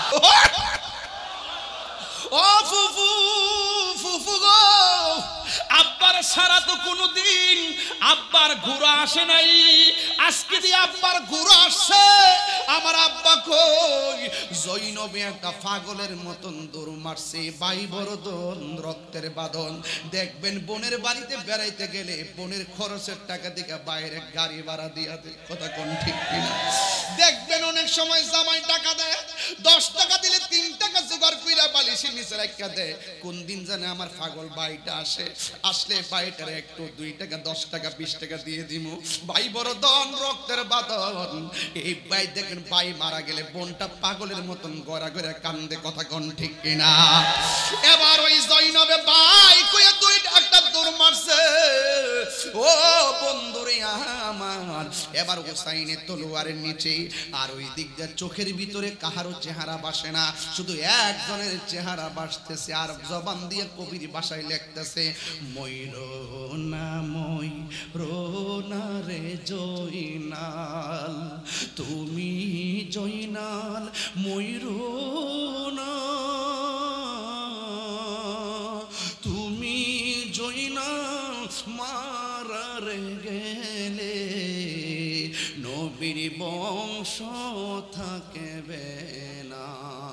ও ফুফু ফুফু গো, আব্বার সারা তো কোনদিন আব্বার ঘোরা আসে নাই, আজকে দিয়ে আব্বার ঘোরা আসছে। আমার আব্বা কই জৈনবে একটা পাগলের মতন দৌড় মারছে, বাই বরদন রক্তের বাঁধন। দেখবেন বোনের বাড়িতে বেড়াইতে গেলে বোনের খরচের টাকা দিকে বাইরে গাড়ি ভাড়া দিয়া দেয়, কথা কোন ঠিক কিনা? দেখবেন অনেক সময় জামাই টাকা দেয়, দশ টাকা দিলে তিন টাকা জোগাড় কইরা বালিশের নিচে রাখা দেয়। কোন দিন জানে আমার পাগল ভাইটা আসে, আসলে ভাইটারে একটু দুই টাকা দশ টাকা বিশ টাকা দিয়ে দিমু। ভাই বড় দন রক্তের বাঁধন। এই ভাই দেখেন ভাই মারা গেলে বোনটা পাগলের মতন গড়া গড়া কান্দে, কথা কোন ঠিক কিনা? এবার ওই জৈনবে ভাই কইয়া তুই একটা দৌড় মারছে, ও বন্ধুরে আমার। এবার হুসাইনের তলোয়ারের নিচে আর ওই দিক দিয়ে চোখের ভিতরে কাহারও চেহারা বাসে না, শুধু একজনের চেহারা বাসতেছে, আর জবান দিয়ে কবির ভাষায় লিখতেছে, ময়ূরনা ময়ূরনা রে জয়নাল, তুমি জয়নাল ময়ূরনা, তুমি জয়নাল মারার গেলে নবীর বংশ থাকবে না।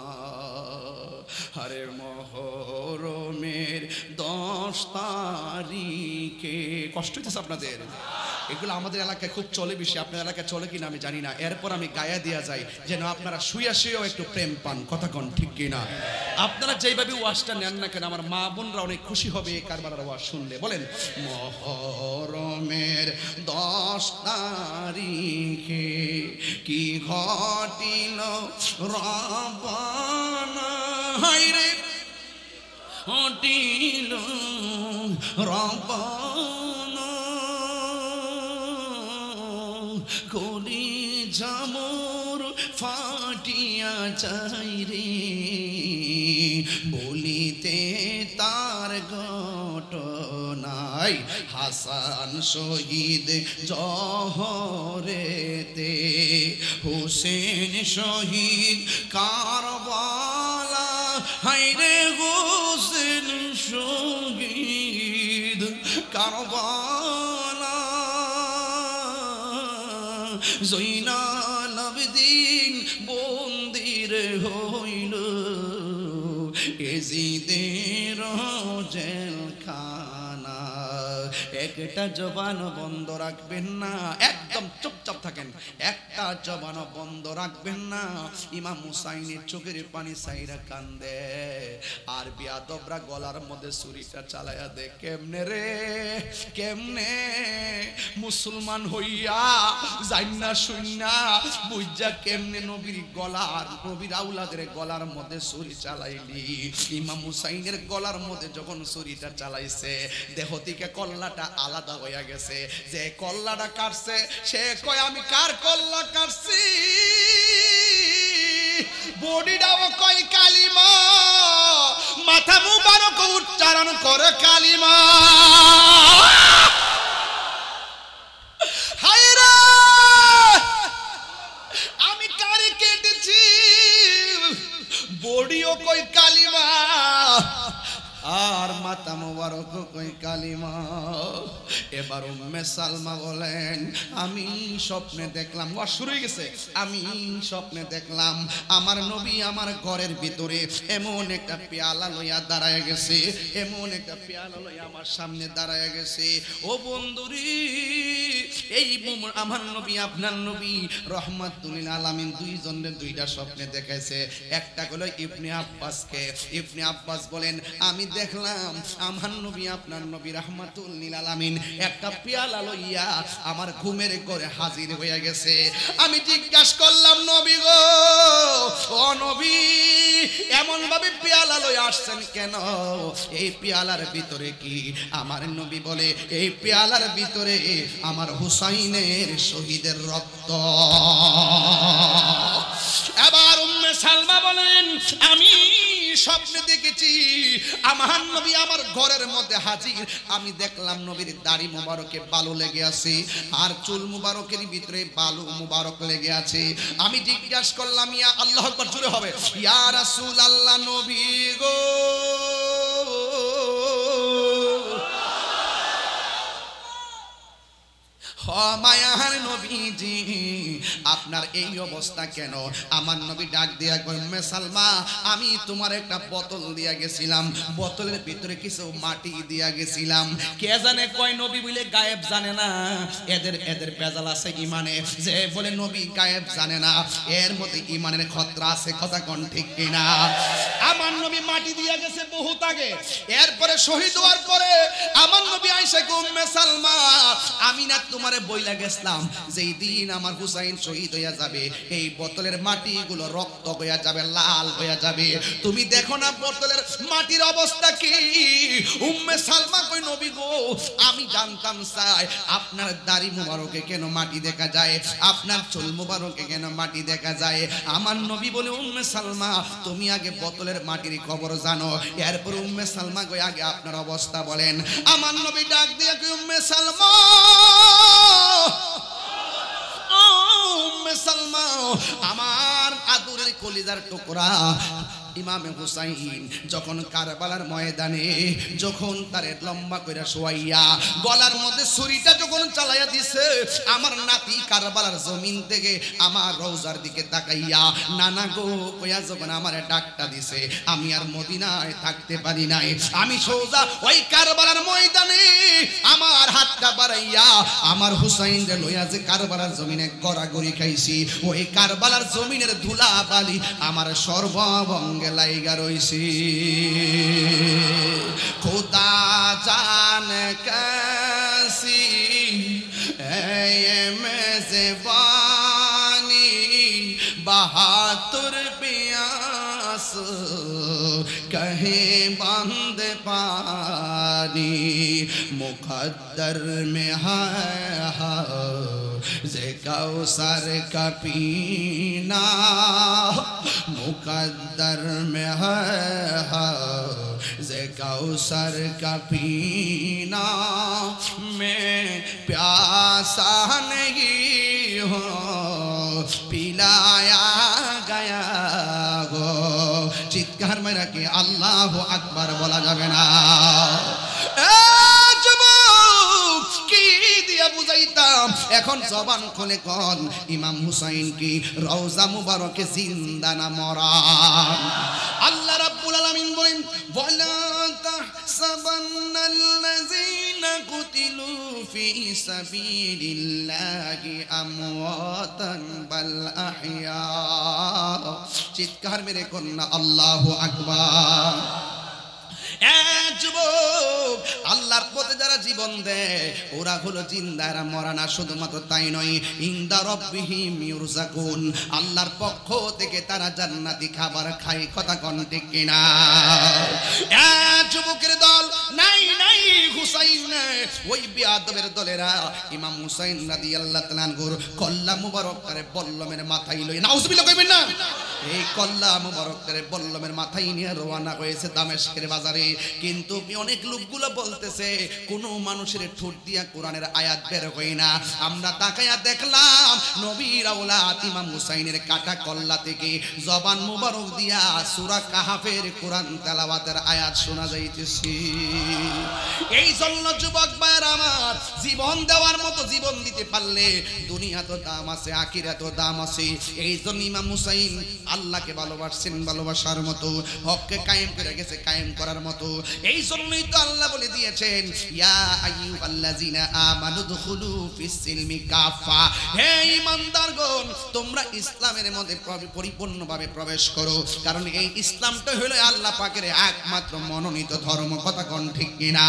আরে মুহররমের দশ তারিখে কষ্ট হচ্ছে আপনাদের? এগুলো আমাদের এলাকায় খুব চলে বেশি, আপনার এলাকায় চলে কিনা আমি জানি না। এরপর আমি গায়া দিয়া যাই যেন আপনারা শুয়া শুয়েও একটু প্রেম পান, কথা কন ঠিক কিনা? আপনারা যেইভাবে ওয়াজটা নেন না কেন আমার মা বোনরা অনেক খুশি হবে এই কারবালার ওয়াজ শুনলে। বলেন মুহররমের দশ তারিখে কি ঘটিল রব্বানা, হায়রে ঘটিল রব্বানা, কলি জামর ফাটিয়া চাই রে, বলিতে তার ঘটনায় হাসান শহীদ জহরেতে, হুসেন শহীদ কারবালা, হায়রে হুসেন শহীদ কারবালা, জৈনাল আবেদিন বন্দির হইল এজিদের জেলখানা। একটা জবান বন্ধ রাখবেন না, একদম চুপচাপ থাকেন, একটা জবান বন্ধ রাখবেন না। ইমাম হুসাইনের চোখের পানি সাইরা কান্দে, আর বিয়াদবরা গলার মধ্যে ছুরিটা চালায়া দে। কেমনে রে কেমনে মুসলমান হইয়া জান্না শুননা বুঝা কেমনে নবীর গলার নবীর আউলাদের গলার মধ্যে ছুরি চালাইলি? ইমাম হুসাইনের গলার মধ্যে যখন ছুরিটা চালাইছে দেহ থেকে কল্লাটা আলাদা হয়ে গেছে। যে কল্লাটা কাটছে সে কয় আমি কার কল্লা কাটছি, বডিটাও কয় কালিমা, মাথা মুবারক উচ্চারণ করে কালিমা। হায়রে আমি কারে কেটেছি, বডিও কই কালিমা আর মাথা মুবারক কই কালিমা। এবার উম্মে সালমা বলেন আমি স্বপ্নে দেখলাম, ওয়া শুরু হয়ে গেছে, আমি স্বপ্নে দেখলাম আমার নবী আমার ঘরের ভিতরে এমন একটা পেয়ালা লইয়া দাঁড়ায় গেছে, এমন একটা পেয়ালা লইয়া আমার সামনে দাঁড়ায় গেছে। ও বন্ধুরি, এই আমার নবী আপনার নবী রহমাতুল লিল আলামিন দুইজনের দুইটা স্বপ্নে দেখাইছে। একটা হলো ইবনে আব্বাসকে, ইবনে আব্বাস বলেন আমি দেখলাম আমার নবী আপনার নবী রহমাতুল লিল আলামিন একটা পেয়ালা লইয়া আমার ঘুমের ঘরে হাজির হয়ে গেছে। আমি জিজ্ঞাসা করলাম নবী গো, ও নবী এমন ভাবে পেয়ালা লইয়া আসছেন কেন? এই পেয়ালার ভিতরে কি? আমার নবী বলে এই পেয়ালার ভিতরে আমার হুসাইনের শহীদের রক্ত। এবার উম্মে সালমা বলেন আমি স্বপ্নে দেখেছি আমার নবী আমার ঘরের মধ্যে হাজির। আমি দেখলাম নবীর দাড়ি মুবারকে বালু লেগে আছে আর চুল মুবারকের ভিতরে বালু মুবারক লেগে আছে। আমি জিজ্ঞাসা করলাম ইয়া আল্লাহু আকবার, জোরে হবে, ইয়া রাসূলুল্লাহ নবী গো, মায়ার নবীজি আপনার এই অবস্থা কেন? আমার নবী ডাক দিয়া কয় উম্মে সালমা আমি তোমার একটা বোতল দিয়া গেছিলাম, বোতলের ভিতরে কিছু মাটি দিয়া গেছিলাম। কে জানে কয় নবী বলে গায়েব জানে না। এদের এদের পেজাল আছে ইমানে, যে বলে নবী গায়েব জানে না, এর মধ্যে ইমানের খতরা আছে, কথা কোন ঠিক কিনা? আমার নবী মাটি দিয়া গেছে বহুত আগে, এরপরে শহীদ হওয়ার পরে আমার নবী আয়েশা কয় উম্মে সালমা আমি না তোমার বইলা গেছলাম যেই দিন আমার হুসাইন শহীদ হইয়া যাবে এই বোতলের মাটিগুলো রক্ত হইয়া যাবে, লাল হইয়া যাবে। তুমি দেখো না বোতলের মাটির অবস্থা কি? উম্মে সালমা কই নবী গো আমি জানতাম চাই আপনার দাড়ি মুবারকে কেন মাটি দেখা যায়, আপনার চুল মুবারকে কেন মাটি দেখা যায়। আমার নবী বলে উম্মে সালমা তুমি আগে বোতলের মাটির খবর জানো, এরপর উম্মে সালমা কই আগে আপনার অবস্থা বলেন। আমার নবী ডাক দিয়ে কই উম্মে সালমা উম্মে সালমা আমার আদরের কলিজার টুকরা, ইমামে হুসাইন যখন কারবালার ময়দানে যখন তারে লম্বা করে শোয়াইয়া গলার মধ্যে ছুরিটা যখন চালাইয়া দিছে, আমার নাতি কারবালার জমিন থেকে আমার রওজার দিকে তাকাইয়া নানা গো কইয়া যখন আমার ডাকটা দিছে, আমি আর মদিনায় থাকতে পারি নাই। আমি সোজা ওই কারবালার ময়দানে আমার হাতটা বাড়াইয়া আমার হুসাইন রে লইয়া যে কারবালার জমিনে গড়াগড়ি খাইছি, ওই কারবালার জমিনের ধুলা বালি আমার সর্বঙ্গে লাইগা রইছি। খুদা জান কাসি এ মেজবানি বাহাতুর পিয়াস कहे बंद पानी मुकद्दर में है जे कौसर का पीना मुकद्दर में है जे कौसर का पीना मैं प्यासा नहीं हूँ पिलाया गया हो। চিৎকার মেরা কি আল্লাহু আকবার বলা যাবে না? কি দিয়া বুঝাইতাম, এখন জবান খুলে কোন ইমাম হুসাইন কি রওজা মুবারকে জিন্দা না মরা? আল্লাহ রাব্বুল আলামিন বলেন ওয়ালা তাহসাবান্নাল্লাযীনা কুতিলু ফি সাবিলিল্লাহি আমওয়াতান বাল আহইয়া। চিৎকার মেরে কোন না আল্লাহু আকবার। আল্লাহর পথে যারা জীবন দেয় ওরা হলো জিন্দা, এরা মরা না। শুধুমাত্র তাই নয়, ইনদা রাব্বিহিম ইউরযাকুন, আল্লাহর পক্ষ থেকে তারা জান্নাতি খাবার খায়। কথা কোন ঠিক কিনা? যুবকের দল নাই নাই হুসাইন, ওই বিয়াদবের দলেরা ইমাম হুসাইন রাদিয়াল্লাহু তাআলা আনহুর কল্লা মুবারক করে বল্লমের মাথায় লই, নাউজুবিল্লাহ কইবেন না, এই কল্লা মুবারক করে বল্লমের মাথায় নিয়ে রওনা হয়েছে দামেস্কের বাজারে। কিন্তু অনেক লোকগুলো বলতেছে কোন মানুষের ঠোঁট দিয়া কোরআনের আয়াত বের হয় না। আমরা তাকায়া দেখলাম নবীর আওলাদ ইমাম হুসাইনের কাটা কল্লা থেকে জবান মুবারক দিয়া সূরা কাহাফের কোরআন তেলাওয়াতের আয়াত শোনা যাইতেছে। এই জন্য যুবক ভাইরা আমার, জীবন দেওয়ার মতো জীবন দিতে পারলে দুনিয়া তো দাম আছে, আখিরাত তো দাম আছে। এই জন্য ইমাম হুসাইন আল্লাহকে ভালোবাসছেন ভালোবাসার মতো, হককে কায়েম করে গেছে কায়েম করার মতো। এই জন্যই তো আল্লাহ বলে দিয়েছেন ইয়া আইয়ুহাল্লাযিনা আমানু দুখুলু ফিস সিলমি কাফা, হে ঈমানদারগণ তোমরা ইসলামের মধ্যে পরিপূর্ণভাবে প্রবেশ করো, কারণ এই ইসলামটা হলো আল্লাহ পাকের একমাত্র মনোনীত ধর্ম। কথা কোন ঠিক কিনা?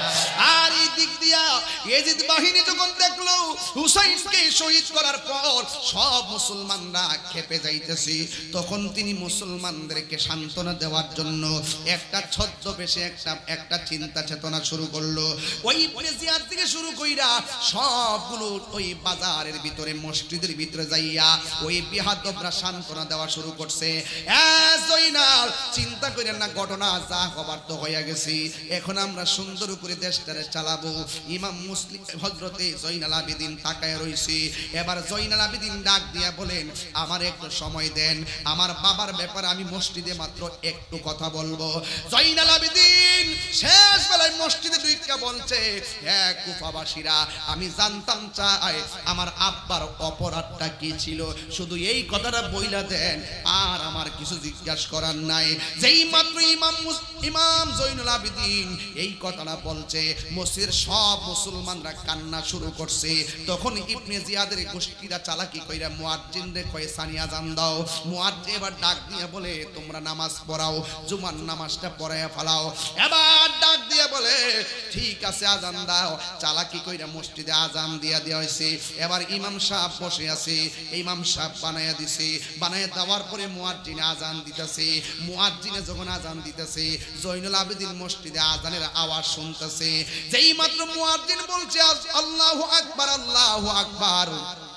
আর এই দিক দিয়া ইয়াজিদ বাহিনী যখন দেখলো হুসাইনকে শহীদ করার পর সব মুসলমানরা খেপে যাইতেছে, তখন তিনি মুসলমানদেরকে সান্ত্বনা দেওয়ার জন্য একটা ছদ্মবেশে একটা একটা চিন্তা চেতনা শুরু করলো। ওই ইবনে জিয়াদ থেকে শুরু কইরা সবগুলো ওই বাজারের ভিতরে মসজিদের ভিতরে যাইয়া ওই বিহাদবরা সান্ত্বনা দেওয়া শুরু করছে। এ জয়নাল, চিন্তা করেন না, ঘটনা যা হবার তো হয়ে গেছে, এখন আমরা সুন্দর করে দেশটারে চালাবো। ইমাম মুসলিম হযরতে জয়নাল আবেদিন তাকায় রইছে। এবার জয়নাল আবেদিন ডাক দিয়া বলেন আমার একটু সময় দেন, আমার বাবার ব্যাপারে আমি মসজিদে মাত্র একটু কথা বলবো। জয়নাল আবেদিন শেষ বেলায় মসজিদে ঢুইকা বলছে, হ্যাঁ কুফাবাসীরা, আমি জানতাম চাই আমার আব্বার অপরাধটা কি ছিল, শুধু এই কথাটা বইলা দেন, আর আমার কিছু জিজ্ঞাসা করার নাই। যেই মাত্র ইমাম ইমাম জয়নুল আবেদিন এই কথাটা বলছে, মসজিদের সব মুসলমানরা কান্না শুরু করছে। তখন ইবনে জিয়াদের গোষ্ঠীরা চালাকি কইরা মুয়াজ্জিনরে কয় সানিয়া আযান দাও। মুয়াজ্জিন এবার ডাক দিয়ে বলে তোমরা নামাজ পড়াও, জুমার নামাজটা পড়ায়া ফেলাও। এবার ডাক দিয়ে বলে ঠিক আছে আযান দাও। চালাকি কইরা মসজিদে আযান দিয়া দেওয়া হয়েছে। এবার ইমাম সাহেব বসে আছে, ইমাম সাহেব বানায়া দিছে, বানায়া দেওয়ার পরে মুয়াজ্জিন আযান দিতেছে। মুয়াজ্জিনে যখন আযান দিতেছে জয়নুল আবেদিন মসজিদে আযানের আওয়াজ শুনতেছে। যেই মাত্র মুয়াজ্জিন বলছে আল্লাহু আকবার আল্লাহু আকবার,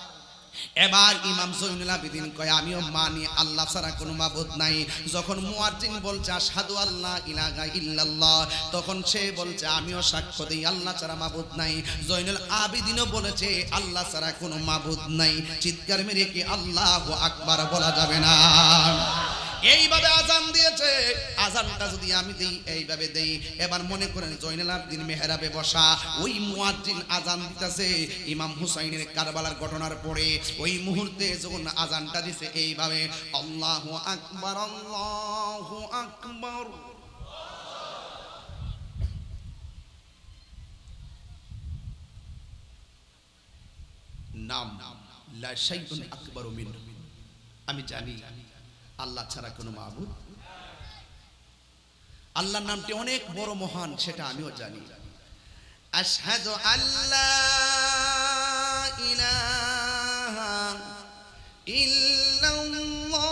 এবার ইমাম জয়নুল আবেদিন কয় আমিও মানি আল্লাহ ছাড়া কোনো মাবুদ নাই। যখন মুয়াজ্জিন বলছে আশহাদু আল্লা ইলাহা ইল্লাল্লাহ, তখন সে বলছে আমিও সাক্ষ্য দেই আল্লাহ ছাড়া মাবুদ নাই। জয়নুল আবেদিনও বলেছে আল্লাহ ছাড়া কোনো মাবুদ নাই। চিৎকার মেরে কি আল্লাহু আকবার বলা যাবে না? এইভাবে আজান দিয়েছে। আজানটা যদি আমি দেই, এইভাবে দেই, এবার মনে করেন জয়নুল আবেদিন মেহরাবে বসা, ওই মুয়াজ্জিন আজান দিতেছে ইমাম হুসাইনের কারবালার ঘটনার পরে। ওই মুহূর্তে যখন আজানটা দিছে এইভাবে, আল্লাহু আকবার, আল্লাহু আকবার, নাম লা শাইউন আকবারু মিনহু, আমি জানি আল্লাহ ছাড়া কোনো মাবুদ, আল্লাহর নামটি অনেক বড় মহান, সেটা আমিও জানি। আশহাদু আল্লা ইলাহা ইল্লাল্লাহ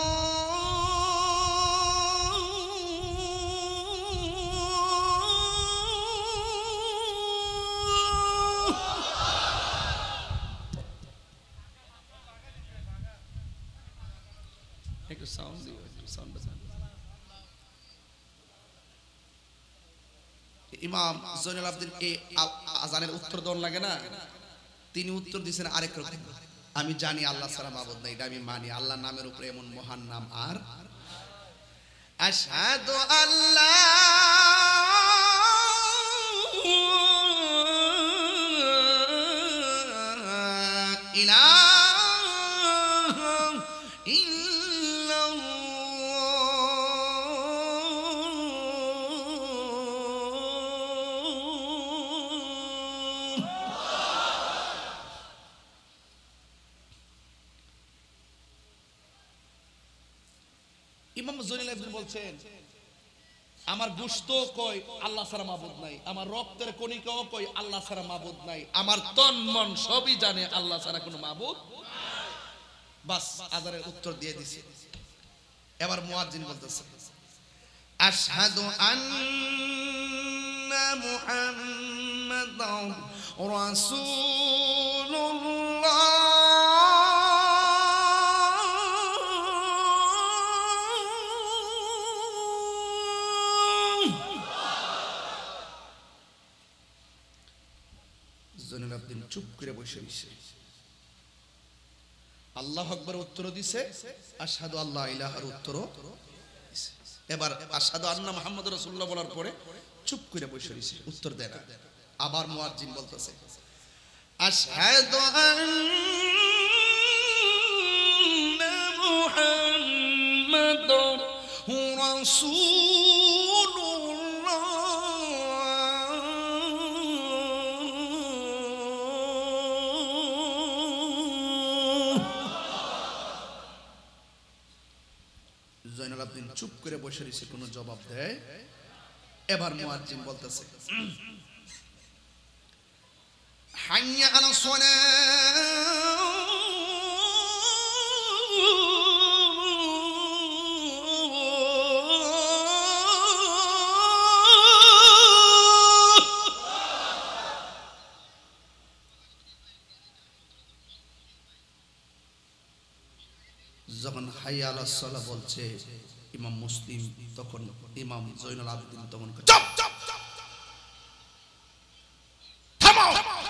একটু সাউন্ড দিও, একটু সাউন্ড বাজান। ইমাম জয়নুল আবেদিন এই আজানের উত্তর দেওয়ার লাগে না, তিনি উত্তর দিয়েছেন আরেক রকম। আমি জানি আল্লাহ ছাড়া মাবুদ নাই, এটা আমি মানি। আল্লাহর নামের উপরে এমন মহান নাম আর। আশহাদু আল্লা ইলাহা ইমাম জয়নুল আবেদিন বলছেন, আমার গোশত কই আল্লাহ ছাড়া মাবুদ নাই, আমার রক্তের কণিকাও কই আল্লাহ ছাড়া মাবুদ নাই, আমার তন মন সবই জানে আল্লাহ ছাড়া কোনো মাবুদ নাই। বাস আজানের উত্তর দিয়ে দিছে। এবার মুয়াজ্জিন বলতেছে, আশহাদু আন্না মুহাম্মাদান রাসূলুল্লাহ। জয়নুল আবেদিন চুপ করে বসে রইছে। আল্লাহু আকবার উত্তর দিছে, আশহাদু আল্লা ইলাহার উত্তর। এবার আশহাদু আন্না মুহাম্মাদুর রাসূলুল্লাহ বলার পরে চুপ করে বসে রইছে, উত্তর দেয় না। আবার মুয়াজ্জিন বলতেছে, আশহাদু আন্না মুহাম্মাদুর রাসূলুল্লাহ। জয়নুল আবেদিন চুপ করে বসে রয়েছে, কোনো জবাব দেয়। এবার মুয়াজ্জিন বলতেছে, হাইয়া আলা সালাহ। যখন হাইয়া আলা সালাহ বলছে ইমাম মুসলিম, তখন ইমাম জয়নুল আবেদিন তখন চুপ চুপ থামো,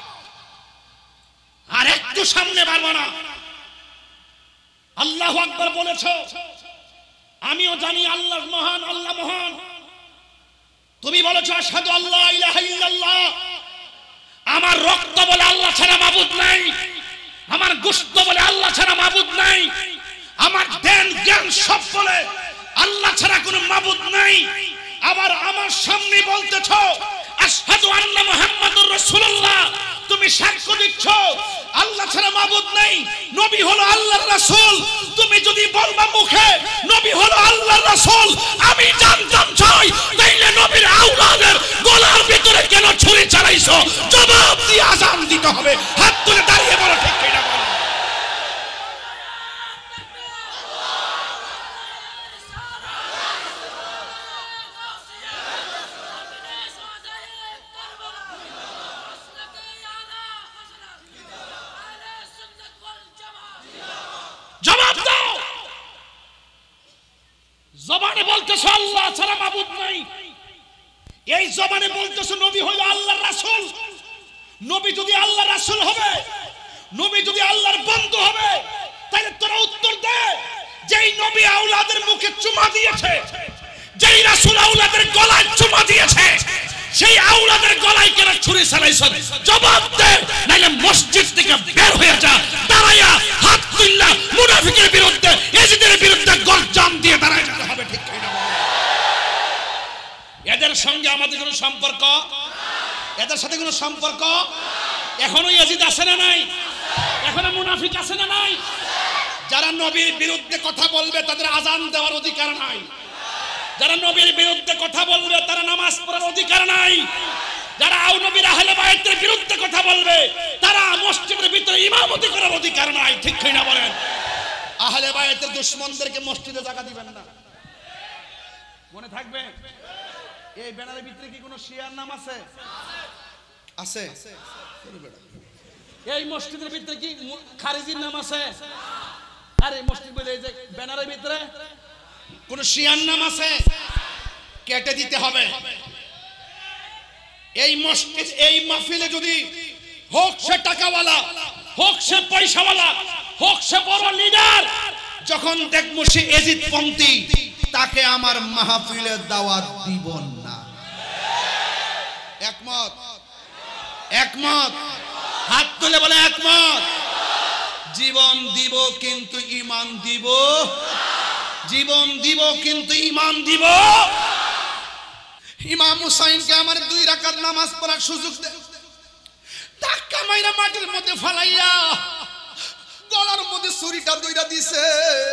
আর একটু সামনে বাড়বো না। আল্লাহু আকবার বলেছো, আমিও জানি আল্লাহ মহান, আল্লাহ মহান। তুমি বলেছো আশহাদু আল্লা ইলাহা ইল্লাল্লাহ। আমার রক্ত বলে আল্লাহ ছাড়া মাবুদ নাই, আমার গোশত বলে আল্লাহ ছাড়া মাবুদ নাই, আমার জ্ঞান জ্ঞান সব বলে আল্লাহ ছাড়া কোনো মাবুদ নাই। আবার আমার সামনে বলতেছো আশহাদু আন্না মুহাম্মাদুর রাসূলুল্লাহ। তুমি সাক্ষ্য দিচ্ছ আল্লাহ ছাড়া মাবুদ নাই, নবী হলো আল্লাহর রাসূল। তুমি যদি বলবা মুখে নবী হলো আল্লাহর রাসূল, আমি জানতাম চাই তাইলে নবীর আওলাদের গলার ভিতরে কেন ছুরি চালাইছো? জবাব দিয়ে আযান দিতে হবে। হাত তুলে দাঁড়িয়ে বলো ঠিক কিনা বলো। জবাব দাও। জবানে বলতেছো আল্লাহ ছাড়া মাবুদ নাই, এই জবানে বলতেছো নবী হলো আল্লাহর রাসূল। নবী যদি আল্লাহর রাসূল হবে, নবী যদি আল্লাহর বন্ধু হবে, তাহলে তোরা উত্তর দে যে এই নবী আওলাদের মুখে চুমা দিয়েছে, যেই রাসূল আওলাদের গলায় চুমা দিয়েছে, সেই আওলাদের গলায় কেন ছুরি চালাইছ? জবাব দে, নাইলে মসজিদ থেকে বের হয়ে যা। দাঁড়ায়া হাত তুললা মুনাফিকের বিরুদ্ধে, এজিদের বিরুদ্ধে গর্জন দিয়ে দাঁড়ায় যেতে হবে, ঠিক কি না? এদের সঙ্গে আমাদের কোনো সম্পর্ক, এদের সাথে কোনো সম্পর্ক? এখনো এজিদ আছে না নাই? এখনো মুনাফিক আছে না নাই? যারা নবীর বিরুদ্ধে কথা বলবে তাদের আজান দেওয়ার অধিকার নাই। যারা নবীর বিরুদ্ধে কথা বলবে তারা নামাজ পড়ার অধিকার নাই। যারা আও নবীর আহলে বায়তের বিরুদ্ধে কথা বলবে তারা মসজিদের ভিতরে ইমামতি করার অধিকার নাই, ঠিক কি না বলেন? আহলে বায়তের দুশমনদেরকে মসজিদে জায়গা দিবেন না, মনে থাকবে। এই ব্যানারের ভিতরে কি কোনো শিয়ার নাম আছে? আছে। এই মসজিদের ভিতরে কি খারিজির নাম আছে? আরে মসজিদ বলে এই যে ব্যানারের ভিতরে কোন শিয়ার নাম আছে? কেটে দিতে হবে। এই মসজিদ, এই মাহফিলে যদি হোক সে টাকাওয়ালা, হোক সে পয়সাওয়ালা, হোক সে বড় লিডার, যখন দেখবো সে এজিদ পন্থী, তাকে আমার মাহফিলে দাওয়াত দিব না। একমত? একমত? হাত তুলে বলে একমত। জীবন দিব কিন্তু ঈমান দিব, জীবন দিব কিন্তু ঈমান দিব। ইমাম হুসাইনকে আমার দুই রাকাত নামাজ পড়ার সুযোগ দে, ধাক্কা মাইরা মাটির মধ্যে ফালাইয়া গলার মধ্যে ছুরিটা দইরা দিছে।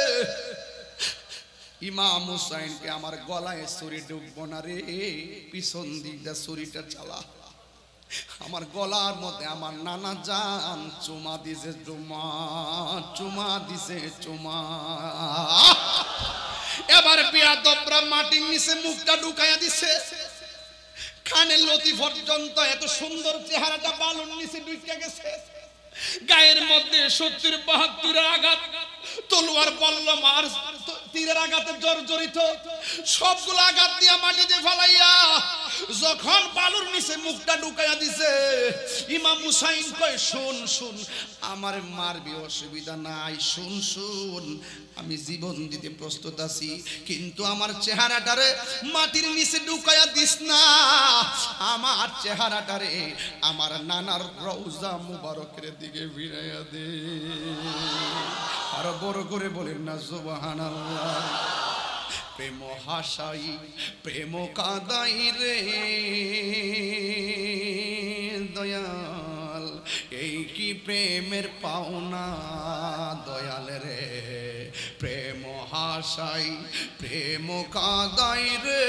ইমাম হুসাইনকে আমার গলায় ছুরি ঢুকবো না রে, পিছন দিক দিয়ে ছুরিটা চালা। আমার গলার মধ্যে আমার নানা জান চুমা দিছে, চুমা চুমা দিছে চুমা। এবার বেয়াদবরা মাটির নিচে মুখটা ঢুকাইয়া দিছে, কানের লতি পর্যন্ত এত সুন্দর চেহারাটা বালুর নিচে ঢুকে গেছে। গায়ের মধ্যে সত্তর বাহাত্তর আঘাত, তলোয়ার বল্লম আর তীরের আঘাতে জর্জরিত, সবগুলো আঘাত দিয়া মাটিতে ফালাইয়া যখন বালুর নিচে মুখটা ঢুকাইয়া দিছে, ইমাম হুসাইন কয়, শুন শুন, আমার মারবি অসুবিধা নাই, শুন শুন, আমি জীবন দিতে প্রস্তুত আছি, কিন্তু আমার চেহারাটারে মাটির নিচে ঢুকাইয়া দিস না। আমার চেহারাটারে আমার নানার রওজা মুবারকের দিকে ফিরাইয়া দে। আরো বড় করে বলেন না সুবহানাল্লাহ। প্রেম হাসাই প্রেম কাদাই রে দয়াল, এই কি প্রেমের পাওনা দয়াল রে। প্রেম হাসাই প্রেম কাদাই রে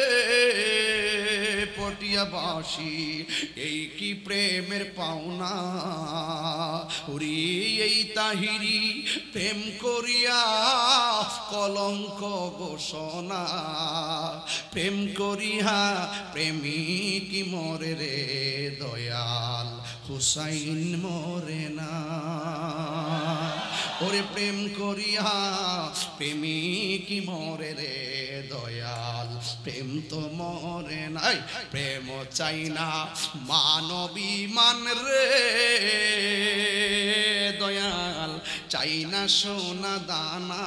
পটিয়াবাসী, এই কি প্রেমের পাওনা। ওরে এই তাহিরি প্রেম করিয়া কলঙ্ক ঘোষণা, প্রেম করিয়া প্রেমিক মরে রে দয়াল, হুসাইন মরে না। ওরে প্রেম করিয়া প্রেমিক মরে রে দয়াল, প্রেম তো মরে নাই। প্রেম চাই না মানবী মান রে দয়াল, চাই না সোনা দানা।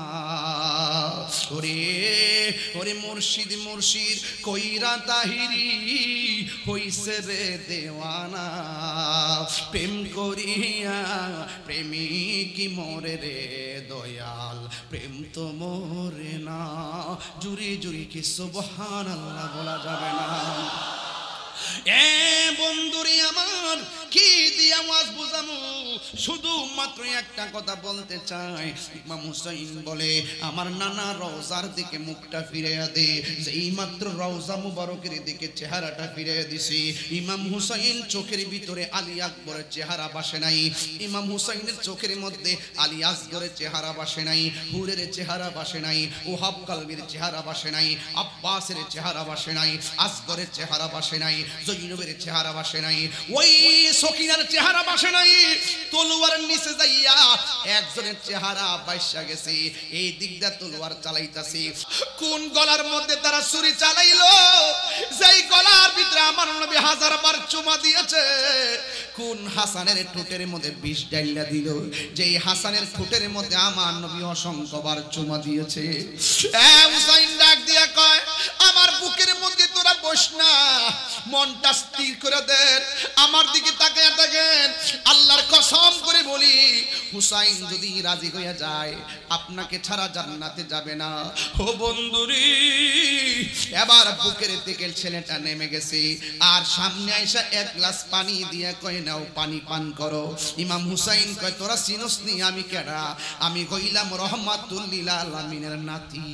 ওরে ওরে মুর্শিদ মুর্শিদ কইরা তাহিরি হইছে রে দেওয়ানা, প্রেম করিয়া প্রেমিক মরে রে দয়াল, প্রেম তো মরে না। জুরি জুরি কি সুবহানাল্লাহ বলা যাবে না? এ বন্ধুরে আমার কি দিয়া ওয়াজ বুঝামু, শুধু মাত্র একটা কথা বলতে চাই। ইমাম হুসাইন বলে, আমার নানা রওজার দিকে মুখটা ফিরাইয়া দে। যেই মাত্র রওজা মুবারকের দিকে চেহারাটা ফিরাইয়া দিছি, ইমাম হুসাইন চোখের ভিতরে আলী আকবরের চেহারা বাসে নাই। ইমাম হুসাইনের চোখের মধ্যে আলী আসগরের চেহারা বাসে নাই, হুরের চেহারা বাসে নাই, ওহাব কালবির চেহারা বাসে নাই, আব্বাসের চেহারা বাসে নাই, আসগরের চেহারা বাসে নাই, জৈনবের চেহারা বাসে নাই, ওই সকিনার চেহারা বাসে নাই, তলোয়ারের নিচে যাইয়া একজনের চেহারা বাইসা গেছে। এই দিকটা তলোয়ার চালাইতাছে, কোন গলার মধ্যে তারা ছুরি চালাইলো, যেই গলার ভিতরে আমার নবী হাজার বার চুমা দিয়েছে। কোন হাসানের ঠোঁটের মধ্যে বিষ ডাইলা দিল, যেই হাসানের ঠোঁটের মধ্যে আমার নবী অসংখ্যবার চুমা দিয়েছে। এ হুসাইন ডাক দিয়া কয়, আমার বুকের মধ্যে তোরা বস না, মনটা স্থির করে দেন, আমার দিকে তাকিয়ে দেখেন। আল্লাহর কসম করে বলি, হুসাইন যদি রাজি হয়ে যায় আপনাকে ছাড়া জান্নাতে যাবে না। ও বন্ধুরি, এবার বুকের থেকে ছেলেটা নেমে গেছে, আর সামনে আইসা এক গ্লাস পানি দিয়ে কয় নাও পানি পান করো। ইমাম হুসাইন কয়, তোরা চিনস নি আমি কেডা? আমি কইলাম রহমাতুল লিল আলামিনের নাতি।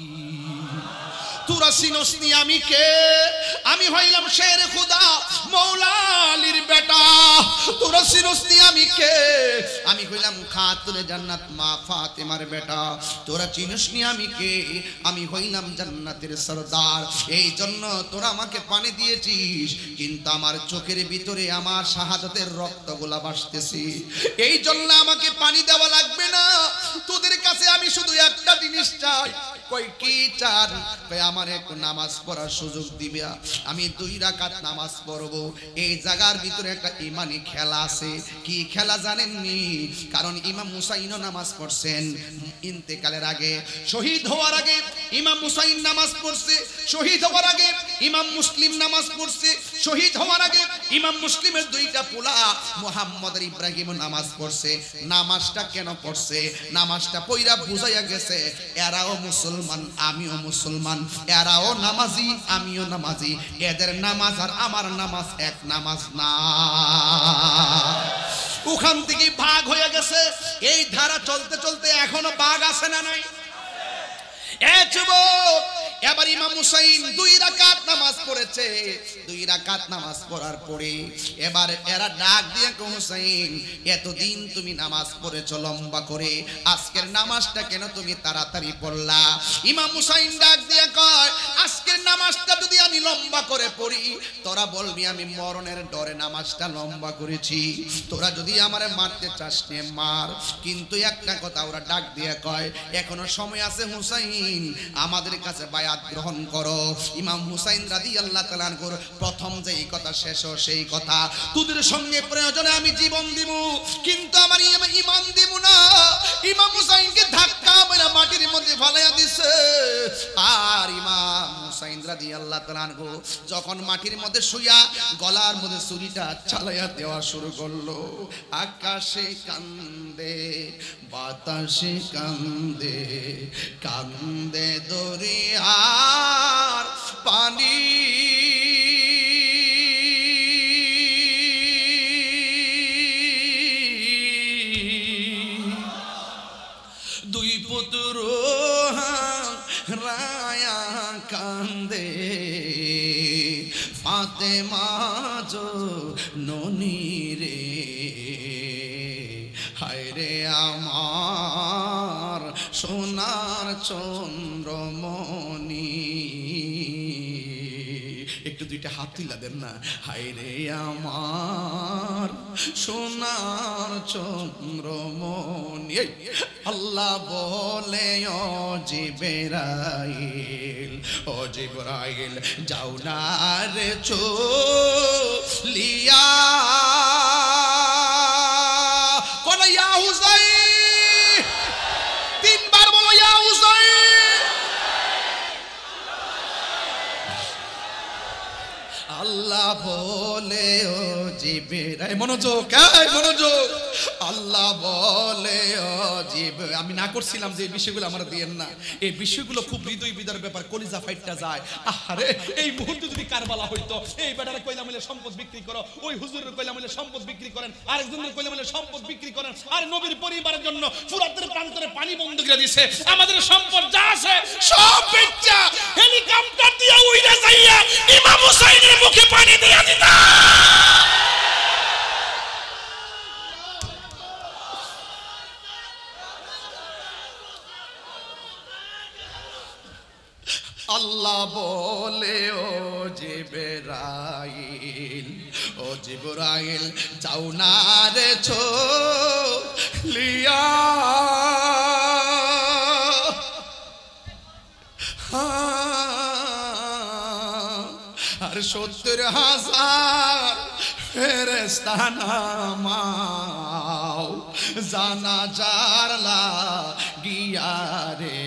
তোরা চিনস নি আমি কে? আমি হইলাম শের খুদা মৌলা আলীর বেটা। তোরা চিনস নি আমি কে? আমি হইলাম খাতুনে জান্নাত মা ফাতেমার বেটা। তোরা চিনস নি আমি কে? আমি হইলাম জান্নাতের সরদার। এই জন্য তোরা আমাকে পানি দিয়েছিস, কিন্তু আমার চোখের ভিতরে আমার শাহাদাতের রক্তগুলা ভাসতেছে, এই জন্য আমাকে পানি দেওয়া লাগবে না। তোদের কাছে আমি শুধু একটা জিনিস চাই। কই কি চান? কই আমার এক নামাজ পড়ার সুযোগ দিবে, আমি দুই রাকাত নামাজ পড়ব। এই জায়গার ভিতরে একটা ইমানি খেলা আছে। কি খেলা জানেননি? কারণ ইমাম হুসাইনও নামাজ পড়ছেন ইন্তেকালের আগে, শহীদ হওয়ার আগে ইমাম হুসাইন নামাজ পড়ছে, শহীদ হওয়ার আগে ইমাম মুসলিম নামাজ পড়ছে, শহীদ হওয়ার আগে ইমাম মুসলিমের দুইটা পোলা মুহাম্মদ আর ইব্রাহিম নামাজ পড়ছে। নামাজটা কেন পড়ছে? নামাজটা পয়রা বুঝাইয়া গেছে এরাও মুসলমান আমিও মুসলমান, এরাও নামাজি আমিও নামাজি, এদের নামাজ আর আমার নামাজ এক নামাজ না। ওখান থেকে ভাগ হয়ে গেছে। এই ধারা চলতে চলতে এখনো ভাগ আছে না নাই? এ যুবক, এবার ইমাম হুসাইন দুই রাকাত নামাজ পড়েছে। দুই রাকাত নামাজ পড়ার পরে এবার এরা ডাক দিয়ে কো, হুসাইন এতদিন তুমি নামাজ পড়েছো লম্বা করে, আজকের নামাজটা কেন তুমি তাড়াতাড়ি পড়লা? ইমাম হুসাইন ডাক দিয়ে কয়, আজকের নামাজটা যদি আমি লম্বা করে পড়ি তোরা বলবি আমি মরণের ডরে নামাজটা লম্বা করেছি। তোরা যদি আমারে মারতে চাস নে মার, কিন্তু একটা কথা ওরা ডাক দিয়ে কয়, এখনো সময় আছে হুসাইন, আমাদের কাছে বায়াত গ্রহণ করো। ইমাম হুসাইন রাদিয়াল্লাহু তাআলা আনহুর প্রথম যেই কথা শেষ সেই কথা, তোদের সঙ্গে প্রয়োজনে আমি জীবন দিব, কিন্তু আমার ঈমান দিব না। ইমাম হুসাইনকে ধাক্কা মেরে মাটির মধ্যে ফেলাইয়া দিছে। আর ইমাম হুসাইন রাদিয়াল্লাহু তাআলা আনহু যখন মাটির মধ্যে শুইয়া গলার মধ্যে ছুরিটা চালাইয়া দেওয়া শুরু করলো, আকাশে কান্দে বাতাসে কান্দে, কান্দে দরিয়ার পানি, দুই পুত্র রায়া কান্দে, ফাতেমা জননী রে, হায় রে আমার সোনার চন্দ্রমণি। একটু দুইটা হাত তুলা দেন না, হায় রে আমার সোনার চন্দ্রমণি। আল্লাহ বলে ও জিবরাইল, ও জিবরাইল যাও না রে চলিয়া, কোন ইয়া হুসাইন, তিনবার বলো ইয়া হুসাইন। আল্লাহ বলে ও জিবরাইল, মনোযোগ মনোযোগ, আল্লাহ বলে ও জিবরাইল, আমি না করছিলাম যে এই বিষয়গুলো আমার দিয়েন না, এই বিষয়গুলো খুব হৃদয় বিদার ব্যাপার, কলিজা ফাইটটা যায়। আরে এই মুহূর্তে যদি কারবালা হইতো, এই বেটারে কইলা মিলে সম্পদ বিক্রি করো, ওই হুজুরের কইলা মিলে সম্পদ বিক্রি করেন, আরেকজনের কইলা মিলে সম্পদ বিক্রি করেন, আর নবীর পরিবারের জন্য ফুরাতের প্রান্তরে পানি বন্ধ করে দিয়েছে, আমাদের সম্পদ যা আছে সব বেচা হেলিকপ্টার দিয়ে উইরা যাইয়া ইমাম হুসাইনের মুখে পানি দিয়া দিতা। আল্লাহ বলে ও জিবরাইল, ও জিবরাইল যাও না রে চলিয়া আর সত্তর হাজার ফেরেশতা নামাও জানাজার লাগিয়া রে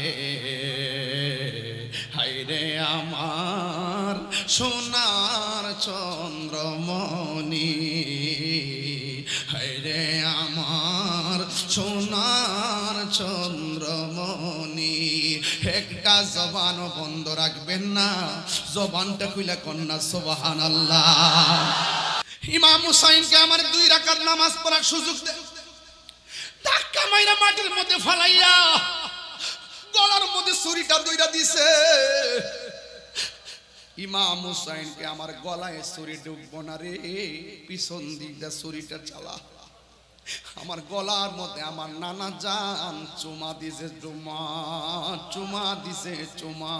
হায়রে আমার সোনার চন্দ্রমণি হায়রে আমার সোনার চন্দ্রমণি একটা জবান বন্ধ রাখবেন না জবানটা খুলে কন্যা সুবহানাল্লাহ ইমাম হুসাইনকে আমার দুই রাকাত নামাজ পড়ার সুযোগ দে ধাক্কা মাইরা মাটির মধ্যে ফালাইয়া গলার মধ্যে ছুরিটা দইরা দিছে ইমাম হুসাইনকে আমার গলায় ছুরি ঢুকবো না রে পিছন দিক দিয়ে ছুরিটা চালা আমার গলার মধ্যে আমার নানা জান চুমা দিছে চুমা চুমা দিছে চুমা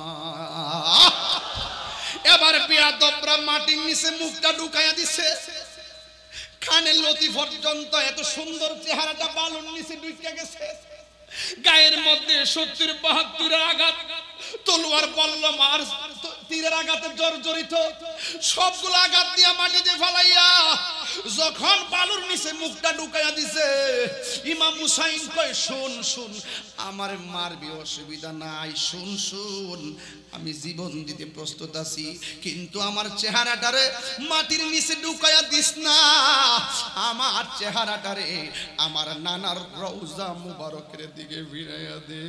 এবার বেয়াদবরা মাটির নিচে মুখটা ঢুকাইয়া দিছে কানের লতি পর্যন্ত এত সুন্দর চেহারাটা বালুর নিচে ঢুকে গেছে গায়ের মধ্যে সত্তর বাহাত্তর আঘাত তলোয়ার বল্লম আর তীরের আঘাতে জর্জরিত সবগুলো আঘাত দিয়া মাটিতে ফেলাইয়া যখন বালুর নিচে মুখটা ঢুকাইয়া দিছে ইমাম হুসাইন কয় শুন শুন আমার মারবি অসুবিধা নাই শুন শুন আমি জীবন দিতে প্রস্তুত আছি কিন্তু আমার চেহারাটারে মাটির নিচে ঢুকাইয়া দিস না আমার চেহারাটারে আমার নানার রওজা মুবারকের দিকে ফিরাইয়া দে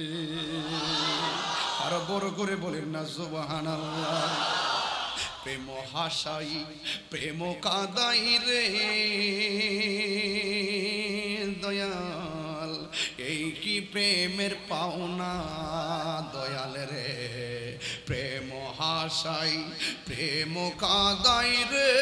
আর বড় করে বলেন না সুবহানাল্লাহ প্রেম হাসাই প্রেম কাদাই রে দয়াল এই কি প্রেমের পাওনা দয়াল রে প্রেম হাসাই প্রেম কাদাই রে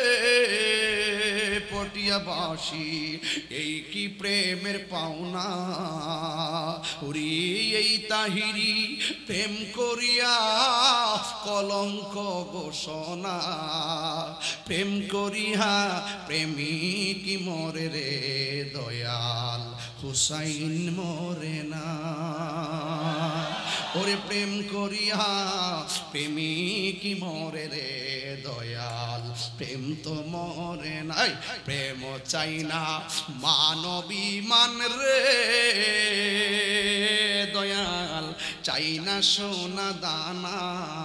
পটিয়াবাসী এই কি প্রেমের পাওনা ওরে এই তাহিরি প্রেম করিয়া কলঙ্ক ঘোষণা প্রেম করিয়া প্রেমিক মরে রে দয়াল হুসাইন মরে না ওরে প্রেম করিয়া প্রেমিক মরে রে দয়াল প্রেম তো মরে নাই প্রেম চাই না মানবী মান রে দয়াল চাই না সোনা দানা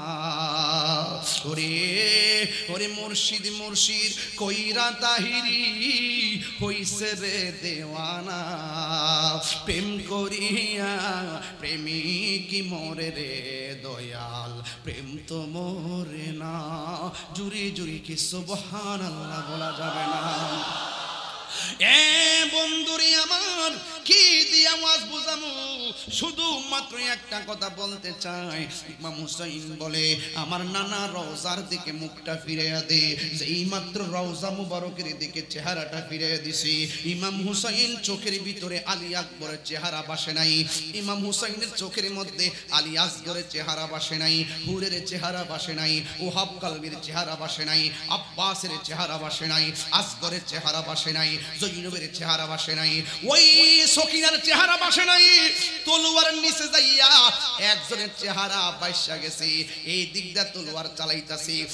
ওরে ওরে মুর্শিদ মুর্শিদ কইরা তাহিরি হইছে রে দেওয়ানা প্রেম করিয়া প্রেমিক মরে রে দয়াল প্রেম তো মরে না জুরি জুরি কি সুবহানাল্লাহ বলা যাবে না এ বন্ধুরে আমার কি দিয়া ওয়াজ বুঝামু শুধু মাত্র একটা কথা বলতে চাই ইমাম হুসাইন বলে আমার নানা রওজার দিকে মুখটা ফিরাইয়া দে যেই মাত্র রওজা মুবারকের দিকে চেহারাটা ফিরাইয়া দিছি ইমাম হুসাইন চোখের ভিতরে আলী আকবরের চেহারা বাসে নাই ইমাম হুসাইনের চোখের মধ্যে আলী আসগরের চেহারা বাসে নাই হুরের চেহারা বাসে নাই ওহাব কালবির চেহারা বাসে নাই আব্বাসের চেহারা বাসে নাই আসগরের চেহারা বাসে নাই জৈনবের চেহারা বাসে নাই ওই সকিনার চেহারা বাসে নাই তলোয়ারের নিচে যাইয়া একজনের চেহারা বাইসা গেছে এই দিকটা তলোয়ার চালাইতাছে